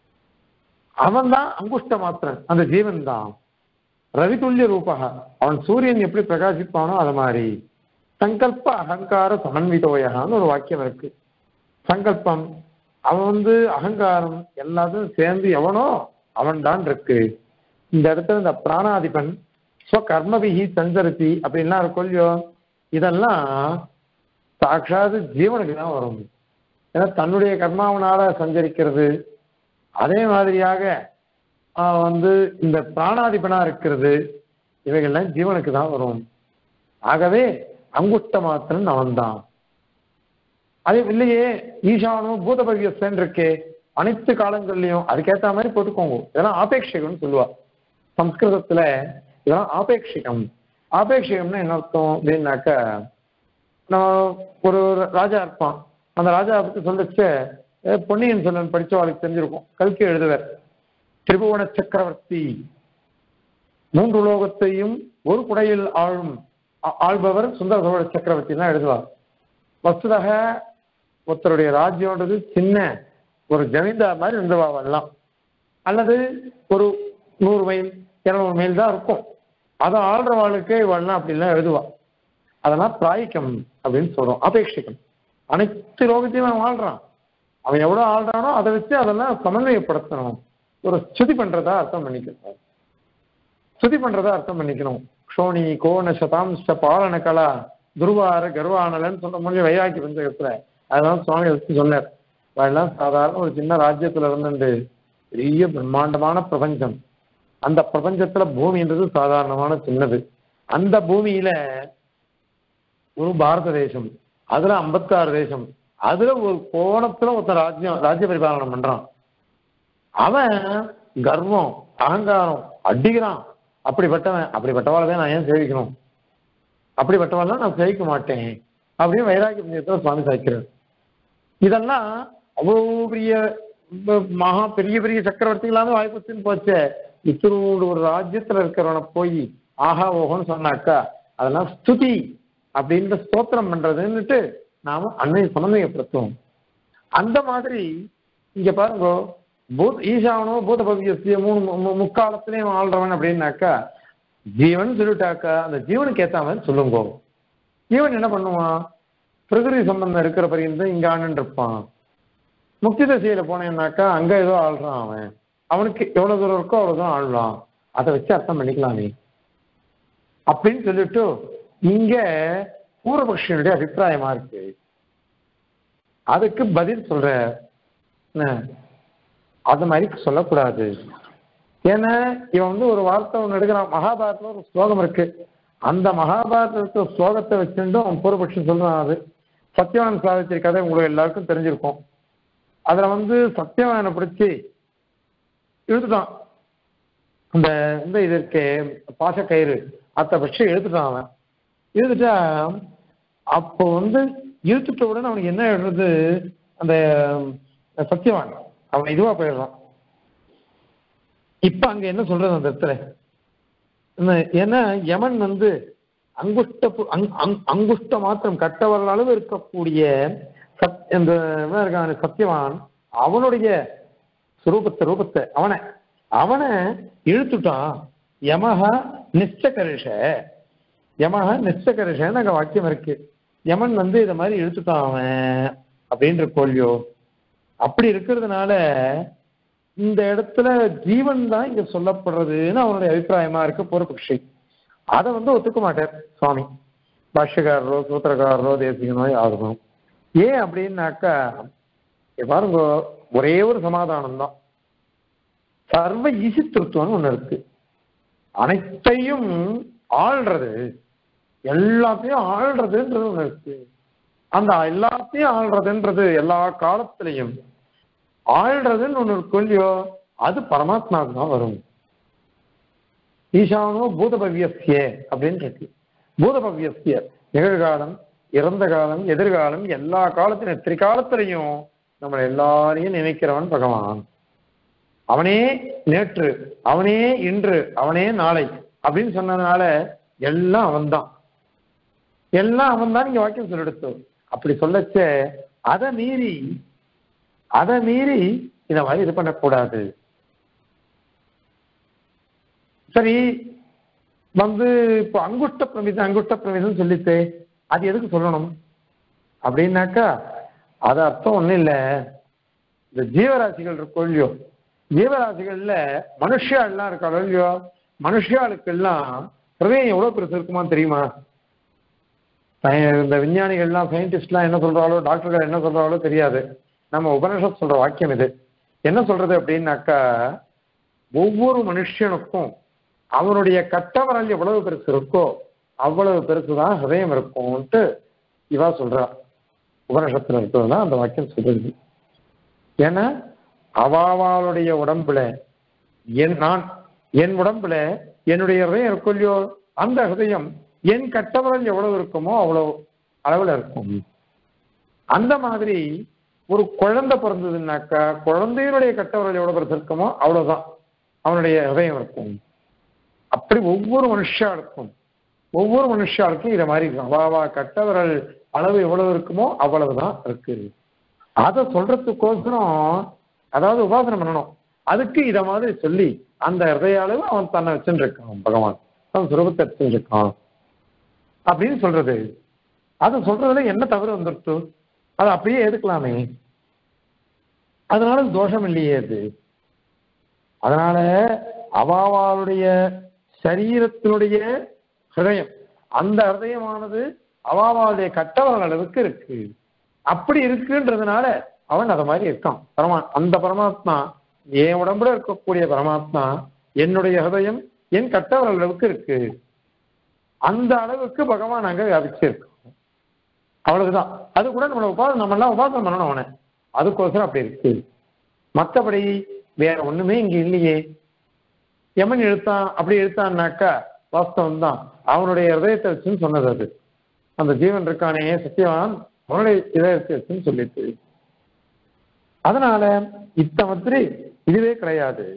அவன் தான் அங்குஷ்ட மாத்திரன், அந்த ஜீவன் தான் ரவிதுல்ய ரூபக. அவன் சூரியன் எப்படி பிரகாசிப்பானோ அது மாதிரி சங்கல்ப அகங்கார சமன்விதோயகான்னு ஒரு வாக்கியம் இருக்கு. சங்கல்பம் அவன் அகங்காரம் எல்லாத்தையும் சேர்ந்து எவனோ அவன் தான் இருக்கு. இந்த இடத்துல இந்த பிராணாதிபன் ஸ்வகர்மபிகி சஞ்சரித்தி அப்படின்லாம் இருக்கும் இல்லையோ, இதெல்லாம் சாட்சாது ஜீவனுக்கு தான் வரும். ஏன்னா தன்னுடைய கர்மாவனால சஞ்சரிக்கிறது. அதே மாதிரியாக இந்த பிராணாதிபனா இருக்கிறது, இவைகள்லாம் ஜீவனுக்கு தான் வரும். ஆகவே அங்குஷ்ட மாத்திரன் அவன்தான். அதே இல்லையே ஈசானும் பூதபவியஸ்தன் இருக்கே, அனைத்து காலங்கள்லையும் அதுக்கேற்ற மாதிரி போட்டுக்கோங்க. இதெல்லாம் ஆபேட்சிகம்னு சொல்லுவா சம்ஸ்கிருதத்துல. இதெல்லாம் ஆபேட்சிகம். ஆபேட்சிகம்னா என்ன அர்த்தம் அப்படின்னாக்க, நான் ஒரு ராஜா இருப்பான், அந்த ராஜா பத்தி சொல்லிச்சு பொன்னியின் செல்வன் படிச்சவாளுக்கு தெரிஞ்சிருக்கும். கல்கி எழுதுவர், திரிபுவன சக்கரவர்த்தி 3 உலோகத்தையும் ஒரு குடையில் ஆள்பவர் சுந்தர சோழ சக்கரவர்த்தி தான் எழுதுவார். வஸ்துதாக ஒருத்தருடைய ராஜ்யம்ன்றது சின்ன ஒரு ஜமீன்தார் மாதிரி இருந்துவாங்கலாம், அல்லது ஒரு 100 மைல் 200 மைல் தான் இருக்கும். அதை ஆள்றவாளுக்கே இவெல்லாம் அப்படிலாம் எழுதுவா. அதெல்லாம் பிராயிக்கம் அப்படின்னு சொல்றோம். அபேட்சிக்கம். அனைத்து லோகத்தையும் அவன் ஆள்றான். அவன் எவ்வளவு ஆள்றானோ அதை வச்சு அதெல்லாம் சமன்வயப்படுத்தணும். ஒரு ஸ்துதி பண்றதா அர்த்தம் பண்ணிக்கணும். ஸ்துதி பண்றதா அர்த்தம் பண்ணிக்கணும். க்ஷோணி கோண சதாம்ச பாலன கலா துருவார கர்வானலன்னு சொல்ற மொழி வைராக்கி பஞ்சகத்துல அதெல்லாம் சுவாமி வச்சு சொன்னார். அதெல்லாம் சாதாரண ஒரு சின்ன ராஜ்யத்துல இருந்துட்டு பெரிய பிரம்மாண்டமான பிரபஞ்சம். அந்த பிரபஞ்சத்துல பூமின்றது சாதாரணமான சின்னது. அந்த பூமியில ஒரு பாரத தேசம், அதுல 56 தேசம், அதுல ஒரு கோணத்துல ஒருத்தன் ராஜ்ய பரிபாலனம் பண்றான். அவன் கர்வம் அகங்காரம் அடிக்கிறான். அப்படிப்பட்டவாளதான் நான் ஏன் சேவிக்கணும், அப்படிப்பட்டவாள் நான் சேவிக்க மாட்டேன் அப்படின்னு வைராகி புண்ணியத்துல சுவாமி சாய்க்கிறார். இதெல்லாம் அவ்வளவு பெரிய பெரிய பெரிய சக்கரவர்த்திகளான வாய்ப்புன்னு போச்சு. இத்தனோடு ஒரு ராஜ்யத்துல இருக்கிறவனை போய் ஆஹா ஓஹோன்னு சொன்னாக்கா அதெல்லாம் ஸ்துதி அப்படின்ற ஸ்தோத்திரம் பண்றதுன்னுட்டு நாம அன்னைய சமன்வயப்படுத்துவோம். அந்த மாதிரி இங்க பாருங்க, ஈசானோ பூத பவியஸ்திய 3 முக்காலத்திலையும் ஆள்றவன் அப்படின்னாக்கா ஜீவன் சொல்லிட்டாக்கா அந்த ஜீவனுக்கு ஏற்ற மாதிரி சொல்லுங்க. ஜீவன் என்ன பண்ணுவான், பிரகிருதி சம்பந்தம் இருக்கிற பரியந்தம் இங்க ஆண்டு இருப்பான். முக்தி தசையில போனேன்னாக்கா அங்க ஏதோ ஆள்றான். அவனுக்கு எவ்வளவு தூரம் இருக்கோ அவ்வளவுதான் ஆள்றான். அதை வச்சு அர்த்தம் பண்ணிக்கலாமே அப்படின்னு சொல்லிட்டு இங்க பூர்வபக்ஷனுடைய அபிப்பிராயமா இருக்கு. அதுக்கு பதில் சொல்ற, அது மாதிரி சொல்லக்கூடாது. ஏன்னா இவன் ஒரு வார்த்தை ஒன்று எடுக்கிறான். மகாபாரதத்துல ஒரு ஸ்லோகம் இருக்கு. அந்த மகாபாரதத்துல ஸ்லோகத்தை வச்சுட்டு அவன் பூர்வபக்ஷம் சொல்றான். அது சத்யவான் சாவித்திரி கதை உங்களுக்கு எல்லாருக்கும் தெரிஞ்சிருக்கும். அதுல சத்யவானை பிடிச்சி இழுத்துட்டான். இந்த இது இருக்கே பாசக்கயிறு அத்தை பட்சி இழுத்துட்டான். அவன் இழுத்துட்டா அப்போ இழுத்துட்ட உடனே அவனுக்கு என்ன எழுதுறது, அந்த சத்தியவான் அவன் இதுவா போயிடுறான். இப்ப அங்க என்ன சொல்றது அந்த இடத்துல, ஏன்னா யமன் அங்குஷ்ட மாத்திரம் கட்டவர்கள் அளவு இருக்கக்கூடிய சத்தியவான் அவனுடைய ரூபத்தை அவனை இழுத்துட்டான். யமஹ நிச்சகரிஷன்னு அங்க வாக்கியம் இருக்கு. யமன் இதை மாதிரி இழுத்துட்டான் அவன் அப்படின்ற கோல்யோ. அப்படி இருக்கிறதுனால இந்த இடத்துல ஜீவன் தான் இங்க சொல்லப்படுறதுன்னு அவனுடைய அபிப்பிராயமா இருக்கு பூர்வபக்ஷி. அதை ஒத்துக்க மாட்டார் சுவாமி. பாஷ்யக்காரரோ சூத்திரக்காரரோ தேசிகனோ ஆகணும். ஏன் அப்படின்னாக்கா பாருங்க, ஒரே ஒரு சமாதானம் தான். சர்வ ஈசித்திருத்துவம்னு ஒண்ணு இருக்கு. அனைத்தையும் ஆள்றது, எல்லாத்தையும் ஆள்றதுன்றது ஒண்ணு இருக்கு. அந்த எல்லாத்தையும் ஆள்றதுன்றது எல்லா காலத்திலையும் ஆள்றதுன்னு ஒண்ணு இருக்கு இல்லையோ, அது பரமாத்மாவுக்கு தான் வரும். ஈசானோ பூதபவ்யஸ்ய அப்படின்னு இருக்கு. பூதபவ்யஸ்ய நிகழ்காலம், இறந்த காலம், எதிர்காலம், எல்லா காலத்திலும் திரிகாலத்திலையும் நம்ம எல்லாரையும் நினைக்கிறவன் பகவான். அவனே நேற்று, அவனே இன்று, அவனே நாளை அப்படின்னு சொன்னதுனால எல்லாம் அவன்தான், எல்லாம் அவன்தான் இங்க வாக்கியம் சொல்லெடுத்து. அப்படி சொல்லச்ச அதை மீறி இத மாதிரி இது பண்ணக்கூடாது. சரி, இப்போ அங்குஷ்ட பிரமிதம் சொல்லிட்டு அது எதுக்கு சொல்லணும் அப்படின்னாக்கா அது அர்த்தம் ஒண்ணும் இல்லை. இந்த ஜீவராசிகள் இருக்கோ இல்லையோ, ஜீவராசிகள்ல மனுஷாலாம் இருக்காளோ இல்லையோ, மனுஷாளுக்கெல்லாம் ஹிருதயம் எவ்வளவு பெருசு இருக்குமா தெரியுமா? இந்த விஞ்ஞானிகள்லாம் சயின்டிஸ்ட்லாம் என்ன சொல்றாளோ, டாக்டர்கள் என்ன சொல்றாளோ தெரியாது. நம்ம உபனிஷத் சொல்ற வாக்கியம் இது. என்ன சொல்றது அப்படின்னாக்கா, ஒவ்வொரு மனுஷனுக்கும் அவனுடைய கட்டவரல் எவ்வளவு பெருசு இருக்கோ அவ்வளவு பெருசுதான் ஹிருதயம் இருக்கும்ட்டு இவா சொல்றா. உபனிஷத்துல இருக்கிறதுதான் அந்த வாக்கியம் சொல்றது. ஏன்னா அவாவாளுடைய உடம்புல என் உடம்புல என்னுடைய ஹிருதயம் இருக்கும் இல்லையோ, அந்த ஹிருதயம் என் கட்டவரல் எவ்வளவு இருக்குமோ அவ்வளவு அளவுல இருக்கும். அந்த மாதிரி ஒரு குழந்தை பிறந்ததுன்னாக்கா குழந்தையினுடைய கட்டவரல் எவ்வளவு பெருசு இருக்குமோ அவ்வளவுதான் அவனுடைய ஹிருதயம் இருக்கும். அப்படி ஒவ்வொரு மனுஷாளுக்கும் இதை மாதிரி இருக்கும். அவாவா கட்டவரல் அளவு எவ்வளவு இருக்குமோ அவ்வளவுதான் இருக்கு. அதை சொல்றதுக்கோசரம் அதாவது உபாசனை பண்ணணும். அதுக்கு இத மாதிரி சொல்லி அந்த ஹிருதய அளவு அவன் தன்னை வச்சுட்டு இருக்கான், பகவான் அவன் சுரூபத்தை வச்சுட்டு இருக்கான் அப்படின்னு சொல்றது. அது சொல்றதுல என்ன தவறு வந்துருச்சு? அது அப்படியே எடுக்கலாமே, அதனால தோஷம் இல்லையே அது. அதனால அவாவாளுடைய சரீரத்தினுடைய ஹிருதயம், அந்த ஹிருதயமானது அவாவாளுடைய கட்டவரல் அளவுக்கு இருக்கு. அப்படி இருக்குன்றதுனால அவன் அத மாதிரி இருக்கான். அந்த பரமாத்மா, என் உடம்புல இருக்கக்கூடிய பரமாத்மா என்னுடைய ஹிருதயம் என் கட்டவரல் அளவுக்கு இருக்கு. அந்த அளவுக்கு பகவான் அங்க வியாபிச்சிருக்கோம். அவ்வளவுதான். அது கூட நம்ம எல்லாம் உபாசனை பண்ணணும் அவனை. அதுக்கோசரம் அப்படி இருக்கு. மற்றபடி வேற ஒண்ணுமே இங்க இல்லையே. யமன் எழுத்தான், அப்படி எழுத்தான்னாக்கா வாஸ்தவம் தான், அவனுடைய ஹிருதயத்தை வச்சுன்னு சொன்னது. அது அந்த ஜீவன் இருக்கானே சத்தியவான் அவனுடைய இதயத்தை வச்சுன்னு சொல்லிட்டு, அதனால இத்த மாதிரி இதுவே கிடையாது.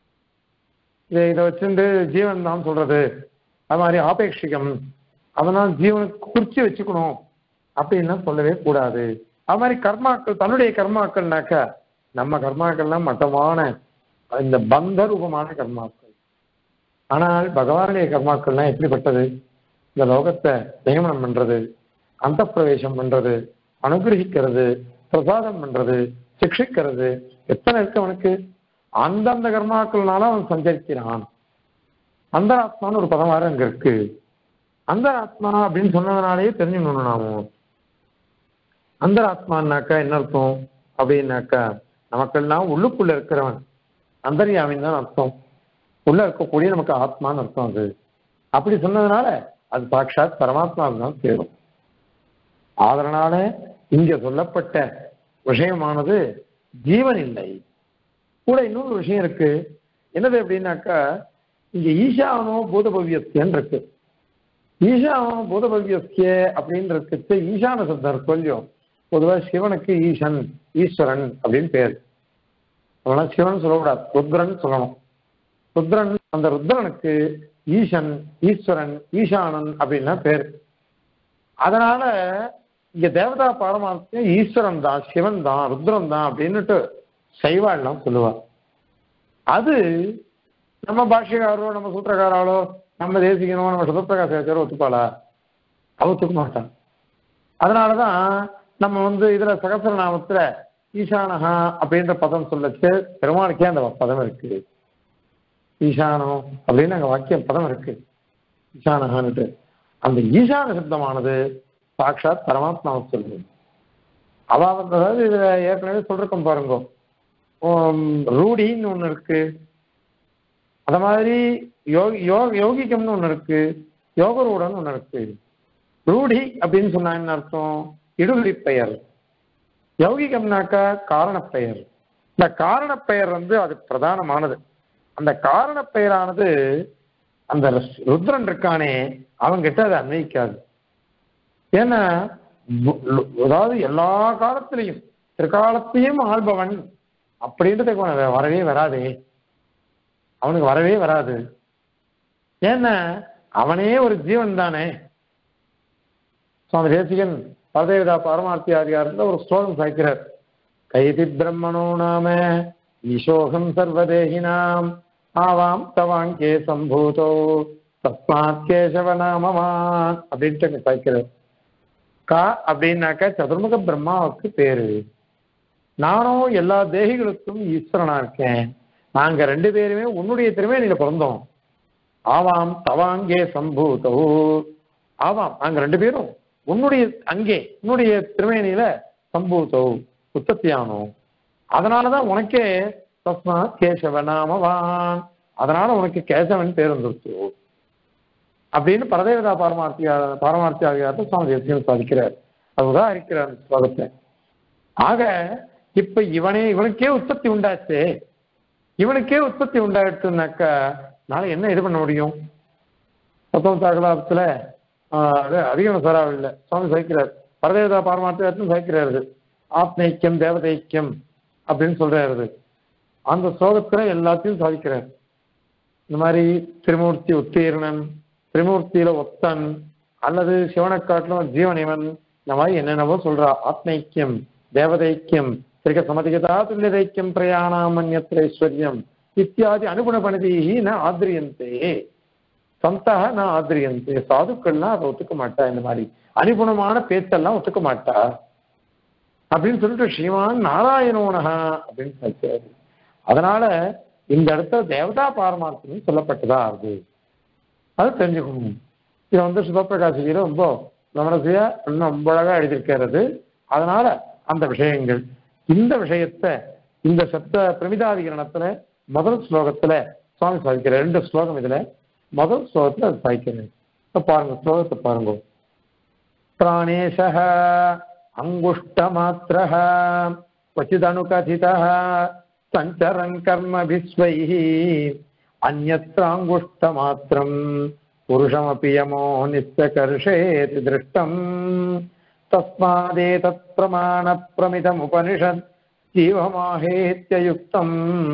இதை வச்சுட்டு ஜீவன் தான் சொல்றது. அது மாதிரி ஆபேட்சிகம், அதனால் ஜீவனுக்கு குறிச்சு வச்சுக்கணும் அப்படின்லாம் சொல்லவே கூடாது. அது மாதிரி கர்மாக்கள், தன்னுடைய கர்மாக்கள்னாக்கா நம்ம கர்மாக்கள்லாம் மட்டமான இந்த பந்த ரூபமான கர்மாக்கள். ஆனால் பகவானுடைய கர்மாக்கள்லாம் எப்படிப்பட்டது? இந்த லோகத்தை நியமனம் பண்றது, அந்த பிரவேசம் பண்றது, அனுகிரகிக்கிறது, பிரசாதம் பண்றது, சிக்ஷிக்கிறது, எத்தனை இருக்கு அவனுக்கு. அந்தந்த கர்மாக்கள்னால அவன் சஞ்சரிக்கிறான். அந்த ஆத்மான்னு ஒரு பதம் வேற அங்க இருக்கு. அந்த ஆத்மா அப்படின்னு சொன்னதுனாலேயே தெரிஞ்சுக்கணும் நாமும். அந்த ஆத்மானாக்கா என்ன அர்த்தம் அப்படின்னாக்கா, நமக்கெல்லாம் உள்ளுக்குள்ள இருக்கிறவன் அந்தர்யாமின்னு தான் அர்த்தம். உள்ள இருக்கக்கூடிய நமக்கு ஆத்மான்னு அர்த்தம். அது அப்படி சொன்னதுனால அது சாட்சாத் பரமாத்மாவுக்கு தான் சேரும். அதனால இங்க சொல்லப்பட்ட விஷயமானது ஜீவன் இல்லை. கூட இன்னொரு விஷயம் இருக்கு. என்னது அப்படின்னாக்கா, இங்க ஈசானோ பூதபவ்யஸ்யன் இருக்கு. ஈசானோ பூதபவ்யஸ்ய அப்படின்னு இருக்கு. ஈசான சப்தம் இருக்கு இல்லையோ, பொதுவாக சிவனுக்கு ஈசன், ஈஸ்வரன் அப்படின்னு பேர். அதனால சிவன் சொல்லக்கூடாது, ருத்ரன் சொல்லணும். ருத்ரன், அந்த ருத்ரனுக்கு ஈசன், ஈஸ்வரன், ஈசானன் அப்படின்னா பேர். அதனால இங்க தேவதா பாரமார்த்தியம் ஈஸ்வரன் தான், சிவன் தான், ருத்ரன் தான் அப்படின்னுட்டு சைவாள்லாம் சொல்லுவார். அது நம்ம பாஷ்யக்காரோ, நம்ம சூத்திரக்காராலோ, நம்ம தேசிகனோ, நம்ம சுதப்பிரகாசாச்சாரோ ஒத்துப்பாளா? அவ ஒத்துக்க மாட்டான். அதனாலதான் நம்ம இதுல சகசரநாமத்துல ஈசானஹா அப்படின்ற பதம் சொல்லச்சு பெருமாளுக்கே அந்த பதம் இருக்கு. ஈசானோ அப்படின்னு அங்க வாக்கியம் பதம் இருக்கு, ஈசானஹான்ட்டு. அந்த ஈசான சப்தமானது சாட்சாத் பரமாத்மாவை சொல்லுது. அதாவது இதுல ஏற்கனவே சொல்றோம் பாருங்க, ரூடின்னு ஒண்ணு இருக்கு, அத மாதிரி யோகிகம்னு ஒண்ணு இருக்கு, யோகரூடன்னு ஒண்ணு இருக்கு. ரூடி அப்படின்னு சொன்னா என்ன அர்த்தம்? இடுகுறி பெயர். யௌகிகம்னாக்கா காரணப்பெயர். இந்த காரணப்பெயர் அது பிரதானமானது. அந்த காரணப்பெயரானது அந்த ருத்ரன் இருக்கானே அவங்கிட்ட அதை அன்வயிக்காது. ஏன்னா அதாவது எல்லா காலத்திலையும் பிற்காலத்தையும் ஆள்பவன் அப்படின்றதுக்கு வரவே வராதே, அவனுக்கு வரவே வராது. ஏன்னா அவனே ஒரு ஜீவன் தானே. சுவாமி தேசிகன் பரதேவதா பாரமார்த்தியாதிகாரத்தில் ஒரு ஸ்லோகம் சாய்க்கிறார். கைதி பிரம்மணோ நாம ஈசோகம் சர்வதேகினாம் ஆவாம் தவாங்கே சம்பூதோ தஸ்மாத் கேசவ நாமவான் அப்படின்ட்டு சாய்க்கிறார். கா அப்படின்னாக்க சதுர்முக பிரம்மாவுக்கு பேரு. நானும் எல்லா தேகிகளுக்கும் ஈஸ்வரனா இருக்கேன். நாங்க 2 பேருமே உன்னுடைய திருமேனியில பிறந்தோம். ஆவாம் தவாங்கே சம்பூதோ, ஆவாம் நாங்க 2 பேரும் உன்னுடைய அங்கே உன்னுடைய திருமேனியில சம்பூதோ உற்பத்தியானோ. அதனாலதான் உனக்கே தஸ்மா கேசவ நாமவான், அதனால உனக்கு கேசவன் பேர் வந்துருச்சு அப்படின்னு பரதேவதா பாரமார்த்தியாதிகாரத்தை சுவாமி தேசிகன் சாதிக்கிறார். அதுதான் இருக்கிறார் அந்த ஸ்லோகத்தை. ஆக இப்ப இவனுக்கே உற்பத்தி உண்டாச்சு. இவனுக்கே உற்பத்தி உண்டாயிடுச்சுனாக்கா நாளை என்ன இது பண்ண முடியும்? தத்துவ அதிகம் சராவில்லை சுவாமி சாய்க்கிறார். பரதேவதா பாரமார்த்தியார்த்தம் சாய்க்கிறாரு. ஆத்மைக்கியம் தேவதைக்கியம் அப்படின்னு சொல்றாரு. அந்த ஸ்லோகத்துல எல்லாத்தையும் சாதிக்கிறார். இந்த மாதிரி திரிமூர்த்தி உத்தீர்ணன், திரிமூர்த்தியில ஒத்தன், அல்லது சிவனை காட்டிலும் ஜீவன் இவன், இந்த மாதிரி என்னென்னவோ சொல்றா. ஆத்மைக்கியம், தேவதைக்கியம், திரிக சமதிகதா துல்லியதைக்கியம், பிரயாணாமன்யத்திர ஐஸ்வர்யம் இத்தியாதி அனுகுணபணிதீஹி ந ஆத்ரியந்தே சந்தக ந ஆத்ரியந்தே. சாதுக்கள்லாம் அதை ஒத்துக்க மாட்டா. இந்த மாதிரி அனுகுணமான பேச்செல்லாம் ஒத்துக்க மாட்டா அப்படின்னு சொல்லிட்டு ஸ்ரீமான் நாராயணோனஹா அப்படின்னு சொல்றாரு. அதனால இந்த இடத்துல தேவதா பாரமார்த்தம் சொல்லப்பட்டதா ஆகுது. அது தெரிஞ்சுக்கணும். இதை சிவபிரகாசியில ரொம்ப கவனத்தையா இன்னும் ரொம்ப அழகா எழுதியிருக்கிறது. அதனால அந்த விஷயங்கள், இந்த விஷயத்தை இந்த சப்த பிரமிதாதிகரணத்துல முதல் ஸ்லோகத்துல சுவாமி சாதிக்கிற 2 ஸ்லோகம். இதுல முதல் ஸ்லோகத்துல அது சாய்க்கிறேன். பாருங்க, ஸ்லோகத்தை பாருங்க. பிராணேஷஹ அங்குஷ்டமாத்ரஹ क्वचिदनुकथितः सञ्चरन् कर्मभिस्वैः अन्यत्राङ्गुष्टमात्रं पुरुषमपि यमो नित्यकर्षेति दृष्टम् तस्मादेतत् प्रमाणप्रमितमुपनिषद् जीवमाहेत्ययुक्तं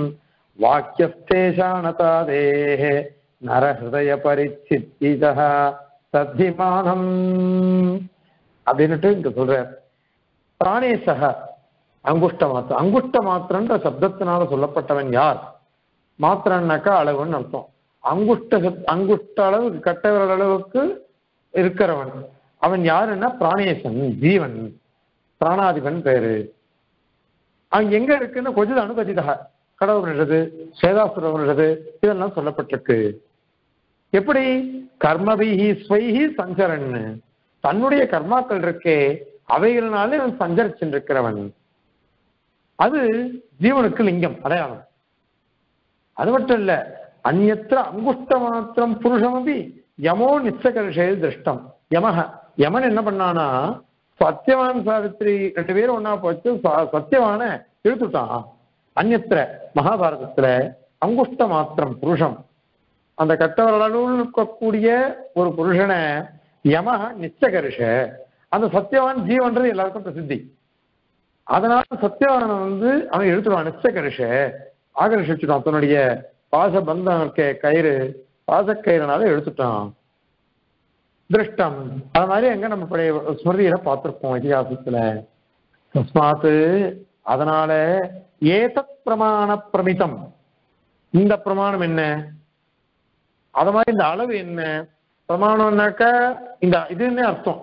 वाक्यस्तेषाणतादेः नरहृदयपरिच्छिद्दितः तद्धिमानम् அப்படின்னுட்டு இங்க சொல்றார். பிராணேசக அங்குஷ்ட மாத்திரம். அங்குஷ்ட மாத்திரன்ற சப்தத்தினால சொல்லப்பட்டவன் யார்? மாத்திரன்னாக்கா அளவுன்னு அர்த்தம். அங்குஷ்ட அளவு, கட்டவரல் அளவுக்கு இருக்கிறவன் அவன் யாருன்னா பிராணேசன், ஜீவன், பிராணாதிபன் பேரு. அங்க எங்க இருக்குன்னு கொஞ்சம் அனுகதிதாக கடவுள்ன்றது, சேதாசுரன்றது இதெல்லாம் சொல்லப்பட்டிருக்கு. எப்படி? கர்மபிஹி ஸ்வைஹி சஞ்சரன், தன்னுடைய கர்மாக்கள் இருக்கே அவைகளினாலே அவன் சஞ்சரிச்சிருக்கிறவன். அது ஜீவனுக்கு லிங்கம், அடையாளம். அது மட்டும் இல்ல, அந்நத்திர அங்குஷ்ட மாத்திரம் புருஷமபி யமோ நிச்சகர்ஷே திருஷ்டம். யமன் என்ன பண்ணானா, சத்தியவான் சாவித்திரி 2 பேரும் ஒன்னா போச்சு, சத்தியவான இழுத்துட்டான். அந்நத்திர மகாபாரதத்துல அங்குஷ்ட மாத்திரம் புருஷம், அந்த கட்டவரளவில் இருக்கக்கூடிய ஒரு புருஷனை யமஹ நிச்சகர்ஷ, அந்த சத்தியவான் ஜீவன்றது எல்லாருக்கும் பிரசித்தி. அதனால சத்தியவான அவன் எடுத்துடுவான். நிச்சகர்ஷ ஆகர்ஷிச்சுட்டான். தன்னுடைய பாச பந்தம் கயிறு, பாசக்கயிறுனால எடுத்துட்டான். திருஷ்டம், அது மாதிரி எங்க நம்ம ஸ்மிருதியில பார்த்திருப்போம் இதிகாசத்துல. தஸ்மாத்து, அதனால ஏதத் பிரமாண பிரமிதம், இந்த பிரமாணம் என்ன, அது மாதிரி இந்த அளவு என்ன? பிரமாணம்னாக்க இந்த இதுன்னு அர்த்தம்.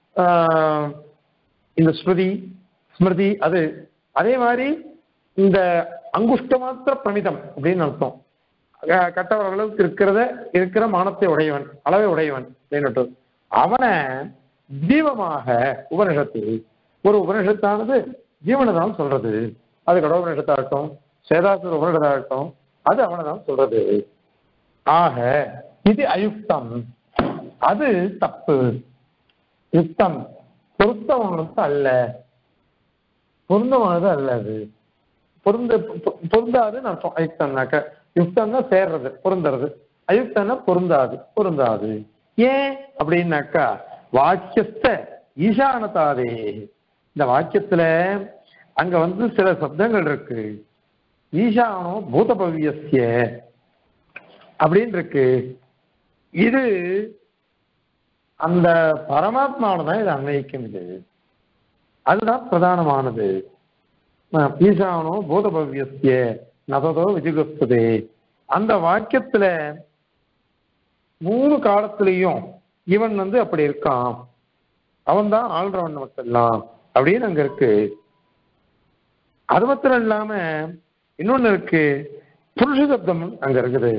இந்த ஸ்மிருதி அது. அதே மாதிரி இந்த அங்குஷ்ட மாத்திர பிரமிதம் அப்படின்னு அர்த்தம். கட்டவர் அளவுக்கு இருக்கிற மானத்தை உடையவன், அளவை உடையவன் அப்படின்னுட்டு அவனை ஜீவமாக உபனிஷத்து, ஒரு உபனிஷத்தானது ஜீவனை தான் சொல்றது. அது கடவுள் உபனிஷத்தாகட்டும், சேதாசுர உபனிஷத்தாகட்டும், அது அவனை தான் சொல்றது. ஆக இது அயுக்தம், அது தப்பு. யுக்தம் பொருத்தமானது அல்ல, பொருந்தமானது அல்ல. அது பொருந்தாதுன்னு அர்த்தம். அயுக்தம்னாக்க, யுக்தம்னா சேர்றது, பொருந்துறது. அயுக்தம்னா பொருந்தாது. ஏன் அப்படின்னாக்கா, வாக்கியத்த ஈசானதாதே, இந்த வாக்கியத்துல அங்க சில சப்தங்கள் இருக்கு. ஈசானோ பூதபவ்யஸ்ய அப்படின்னு இருக்கு. இது அந்த பரமாத்மாவோட தான் இது அன்வயிக்கும். இது அதுதான் பிரதானமானது. ஈசானோ பூதபவ்யஸ்ய நததோ விஜுகஸ்ததே, அந்த வாக்கியத்துல 3 காலத்திலையும் இவன் அப்படி இருக்கான், அவன் தான் ஆள்றவன் நமக்கெல்லாம் அப்படின்னு அங்க இருக்கு. அது மாத்திரம் இல்லாம இன்னொன்னு இருக்கு, புருஷ சப்தம் அங்க இருக்குது.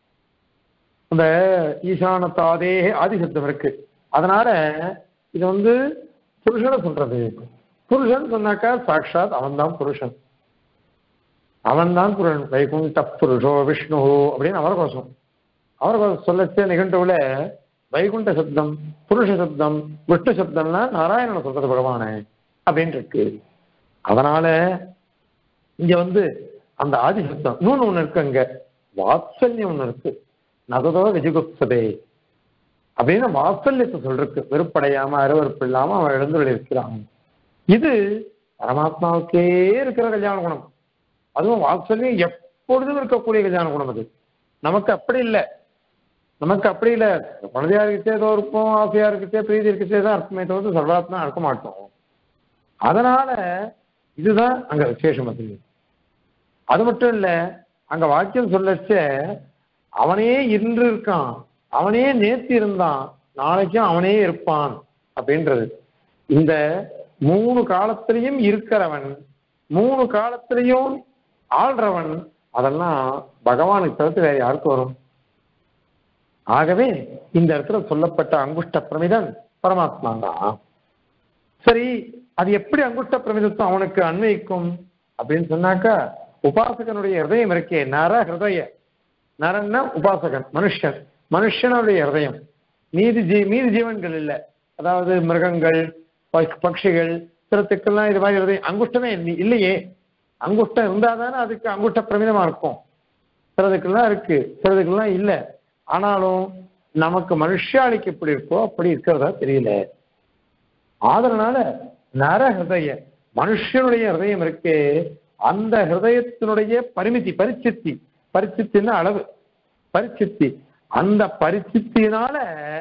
அந்த ஈசானத்தாதே ஆதிசப்தம் இருக்கு. அதனால இது புருஷனை சொல்றது. புருஷன் சொன்னாக்கா சாட்சாத் அவன் தான் புருஷன், அவன் தான் புருஷன். வைகுண்ட புருஷோ விஷ்ணு அப்படின்னு அவர்கோசம் சொல்லச்ச நிகழ்வுல வைகுண்ட சப்தம், புருஷ சப்தம், விஷ்ணு சப்தம்லாம் நாராயணனை சொல்றது பகவானே அப்படின்னு இருக்கு. அதனால இங்க அந்த ஆதிசப்தம் இன்னொன்னு ஒண்ணு இருக்கு, அங்க வாத்சல்யம் ஒண்ணு இருக்கு. நததோ விஜுகுப்சதே அப்படின்னு வாத்சல்யத்தை சொல்றதுக்கு, வெறுப்படையாம அருவறுப்பு இல்லாம அவன் எழுந்துள்ள இருக்கிறான். இது பரமாத்மாவுக்கே இருக்கிற கல்யாண குணம். அதுவும் வாத்சல்யம் எப்பொழுதும் இருக்கக்கூடிய கல்யாண குணம். அது நமக்கு அப்படி இல்லை. நமக்கு அப்படி இல்லை. குழந்தையா இருக்கச்சே ஏதோ இருப்போம், ஆசையா இருக்கச்சே பிரீதி இருக்கச்சே தான் இருக்குமே தவிர்த்து சர்வாத்மா இருக்க மாட்டோம். அதனால இதுதான் அங்க விசேஷம். அது மட்டும் இல்ல, அங்க வாக்கியம் சொல்லச்ச அவனே இன்று இருக்கான், அவனே நேத்து இருந்தான், நாளைக்கும் அவனே இருப்பான் அப்படின்றது. இந்த 3 காலத்திலையும் இருக்கிறவன், 3 காலத்திலையும் ஆள்றவன், அதெல்லாம் பகவானுக்கு தவிர்த்து வேற யாருக்கு வரும்? ஆகவே இந்த இடத்துல சொல்லப்பட்ட அங்குஷ்ட பிரமிதன் பரமாத்மா தான். சரி, அது எப்படி அங்குஷ்ட பிரமிதத்துவம் அவனுக்கு அன்வயிக்கும் அப்படின்னு சொன்னாக்கா, உபாசகனுடைய ஹிருதயம் இருக்கே, நர ஹிருதய, நரன்னா உபாசகன், மனுஷன், மனுஷனுடைய ஹிருதயம். மீதி ஜீவன்கள் இல்லை. அதாவது மிருகங்கள், பட்சிகள், சிலத்துக்கெல்லாம் இது மாதிரி ஹிருதயம் அங்குஷ்டமே இல்லையே. அங்குஷ்டம் இருந்தாதானே அதுக்கு அங்குஷ்ட பிரமிதமா இருக்கும். சிலதுக்கெல்லாம் இருக்கு, சிலதுக்கெல்லாம் இல்லை. ஆனாலும் நமக்கு மனுஷாளிக்கு எப்படி இருக்கோ அப்படி இருக்கிறதா தெரியல. அதனால நர ஹிருதய, மனுஷனுடைய ஹிருதயம் இருக்கே, அந்த ஹிருதயத்தினுடைய பரிமிதி, பரிச்சித்தின்னா அளவு, பரிச்சித்தி, அந்த பரிச்சித்தினால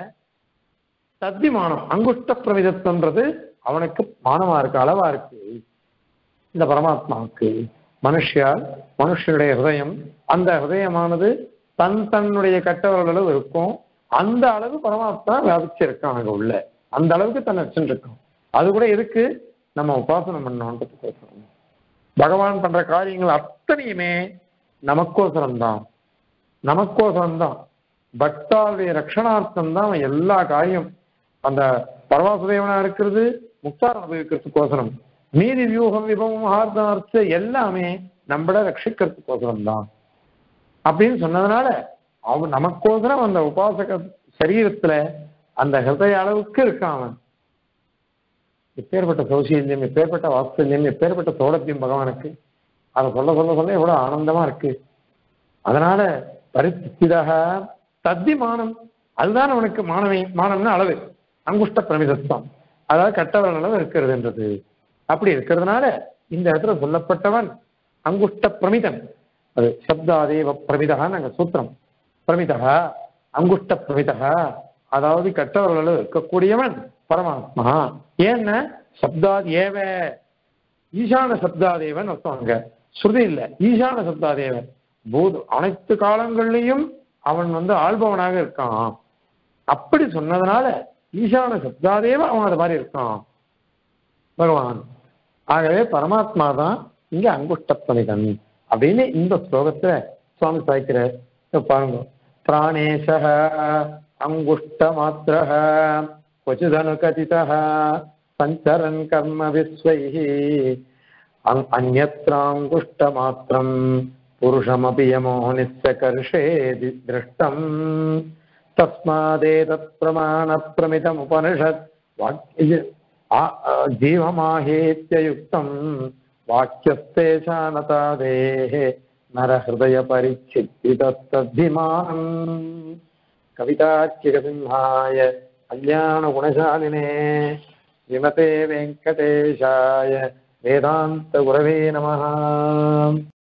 தத்திமானம் அங்குஷ்ட பிரமிதத்துன்றது அவனுக்கு மானமா இருக்கு, அளவா இருக்கு. இந்த பரமாத்மாவுக்கு மனுஷனுடைய ஹிருதயம், அந்த ஹிருதயமானது தன்னுடைய கட்டவர்கள் அளவு இருக்கும். அந்த அளவு பரமாத்மா வியாபிச்சிருக்கான் அங்க உள்ள, அந்த அளவுக்கு தன்னை வச்சுருக்கான். அது கூட எதுக்கு நம்ம உபாசனம் பண்ணோன்றது பேசணும். பகவான் பண்ற காரியங்கள் அத்தனையுமே நமக்கோசரம்தான், நமக்கோசரம்தான். பக்தாவுடைய ரட்சணார்த்தம் தான் எல்லா காரியம். அந்த பரவாசுதேவனா இருக்கிறது முக்தார் அனுபவிக்கிறதுக்கோசரம், மீதி வியூகம் விபவம் மகார்த்தார்த்த எல்லாமே நம்மள ரட்சிக்கிறதுக்கோசரம் தான் அப்படின்னு சொன்னதுனால அவன் நமக்கோசரம் அந்த உபாசக சரீரத்துல அந்த ஹிருதய அளவுக்கு இருக்கான் அவன். எப்பேற்பட்ட சௌசீல்யம், எப்பேற்பட்ட வாத்சல்யம், எப்பேற்பட்ட சோடத்தியம் பகவானுக்கு. அதை சொல்ல சொல்ல சொல்ல எவ்வளவு ஆனந்தமா இருக்கு. அதனால பரிசிதாக தத்திமானம், அதுதான் அவனுக்கு மானம்னு அளவு, அங்குஷ்ட பிரமிதத்துவம், அதாவது கட்டவர்கள் அளவு இருக்கிறதுன்றது. அப்படி இருக்கிறதுனால இந்த இடத்துல சொல்லப்பட்டவன் அங்குஷ்ட பிரமிதன். அது சப்தாதேவ பிரமிதா நாங்க சூத்திரம். பிரமிதா அங்குஷ்ட பிரமிதா, அதாவது கட்டவர்கள் அளவு இருக்கக்கூடியவன் பரமாத்மா. ஏன்னா சப்தாத் ஏவ, ஈசான சப்தாதேவன் அர்த்தம். ஸ்ருதி இல்லை, ஈசான சப்தாதேவன் பூத அனைத்து காலங்கள்லையும் அவன் ஆள்பவனாக இருக்கான். அப்படி சொன்னதுனால ஈசான சப்தாதேவ அவன் அது மாதிரி இருக்கான் பகவான். ஆகவே பரமாத்மா தான் இங்க அங்குஷ்ட பிரமிதன் அப்படின்னு இந்த ஸ்லோகத்துல சுவாமி சாய்க்கிற பாருங்க. பிராணேஷः அங்குஷ்ட மாத்திரः क्वचिदनु कथितः சஞ்சரன் கர்ம விஸ்வைஹி அந்யத்ராங்குஷ்டமாத்ரம் புருஷமபி யமோ நிச்சகர்ஷேதி திருஷ்டம் தஸ்மாதேதத் பிரமாண பிரமிதம் உபனிஷத் ஜீவமாஹேத்யயுக்தம் வாக்கியஸ்தேஷானதாதேஹ நரஹிருதய பரிச்சித்திதத்தத்திமானம். கவிதார்க்கிகசிம்ஹாய கல்யாண குணசாலினே ஸ்ரீமதே வெங்கடேஷாய வேதாந்த குரவே நமः.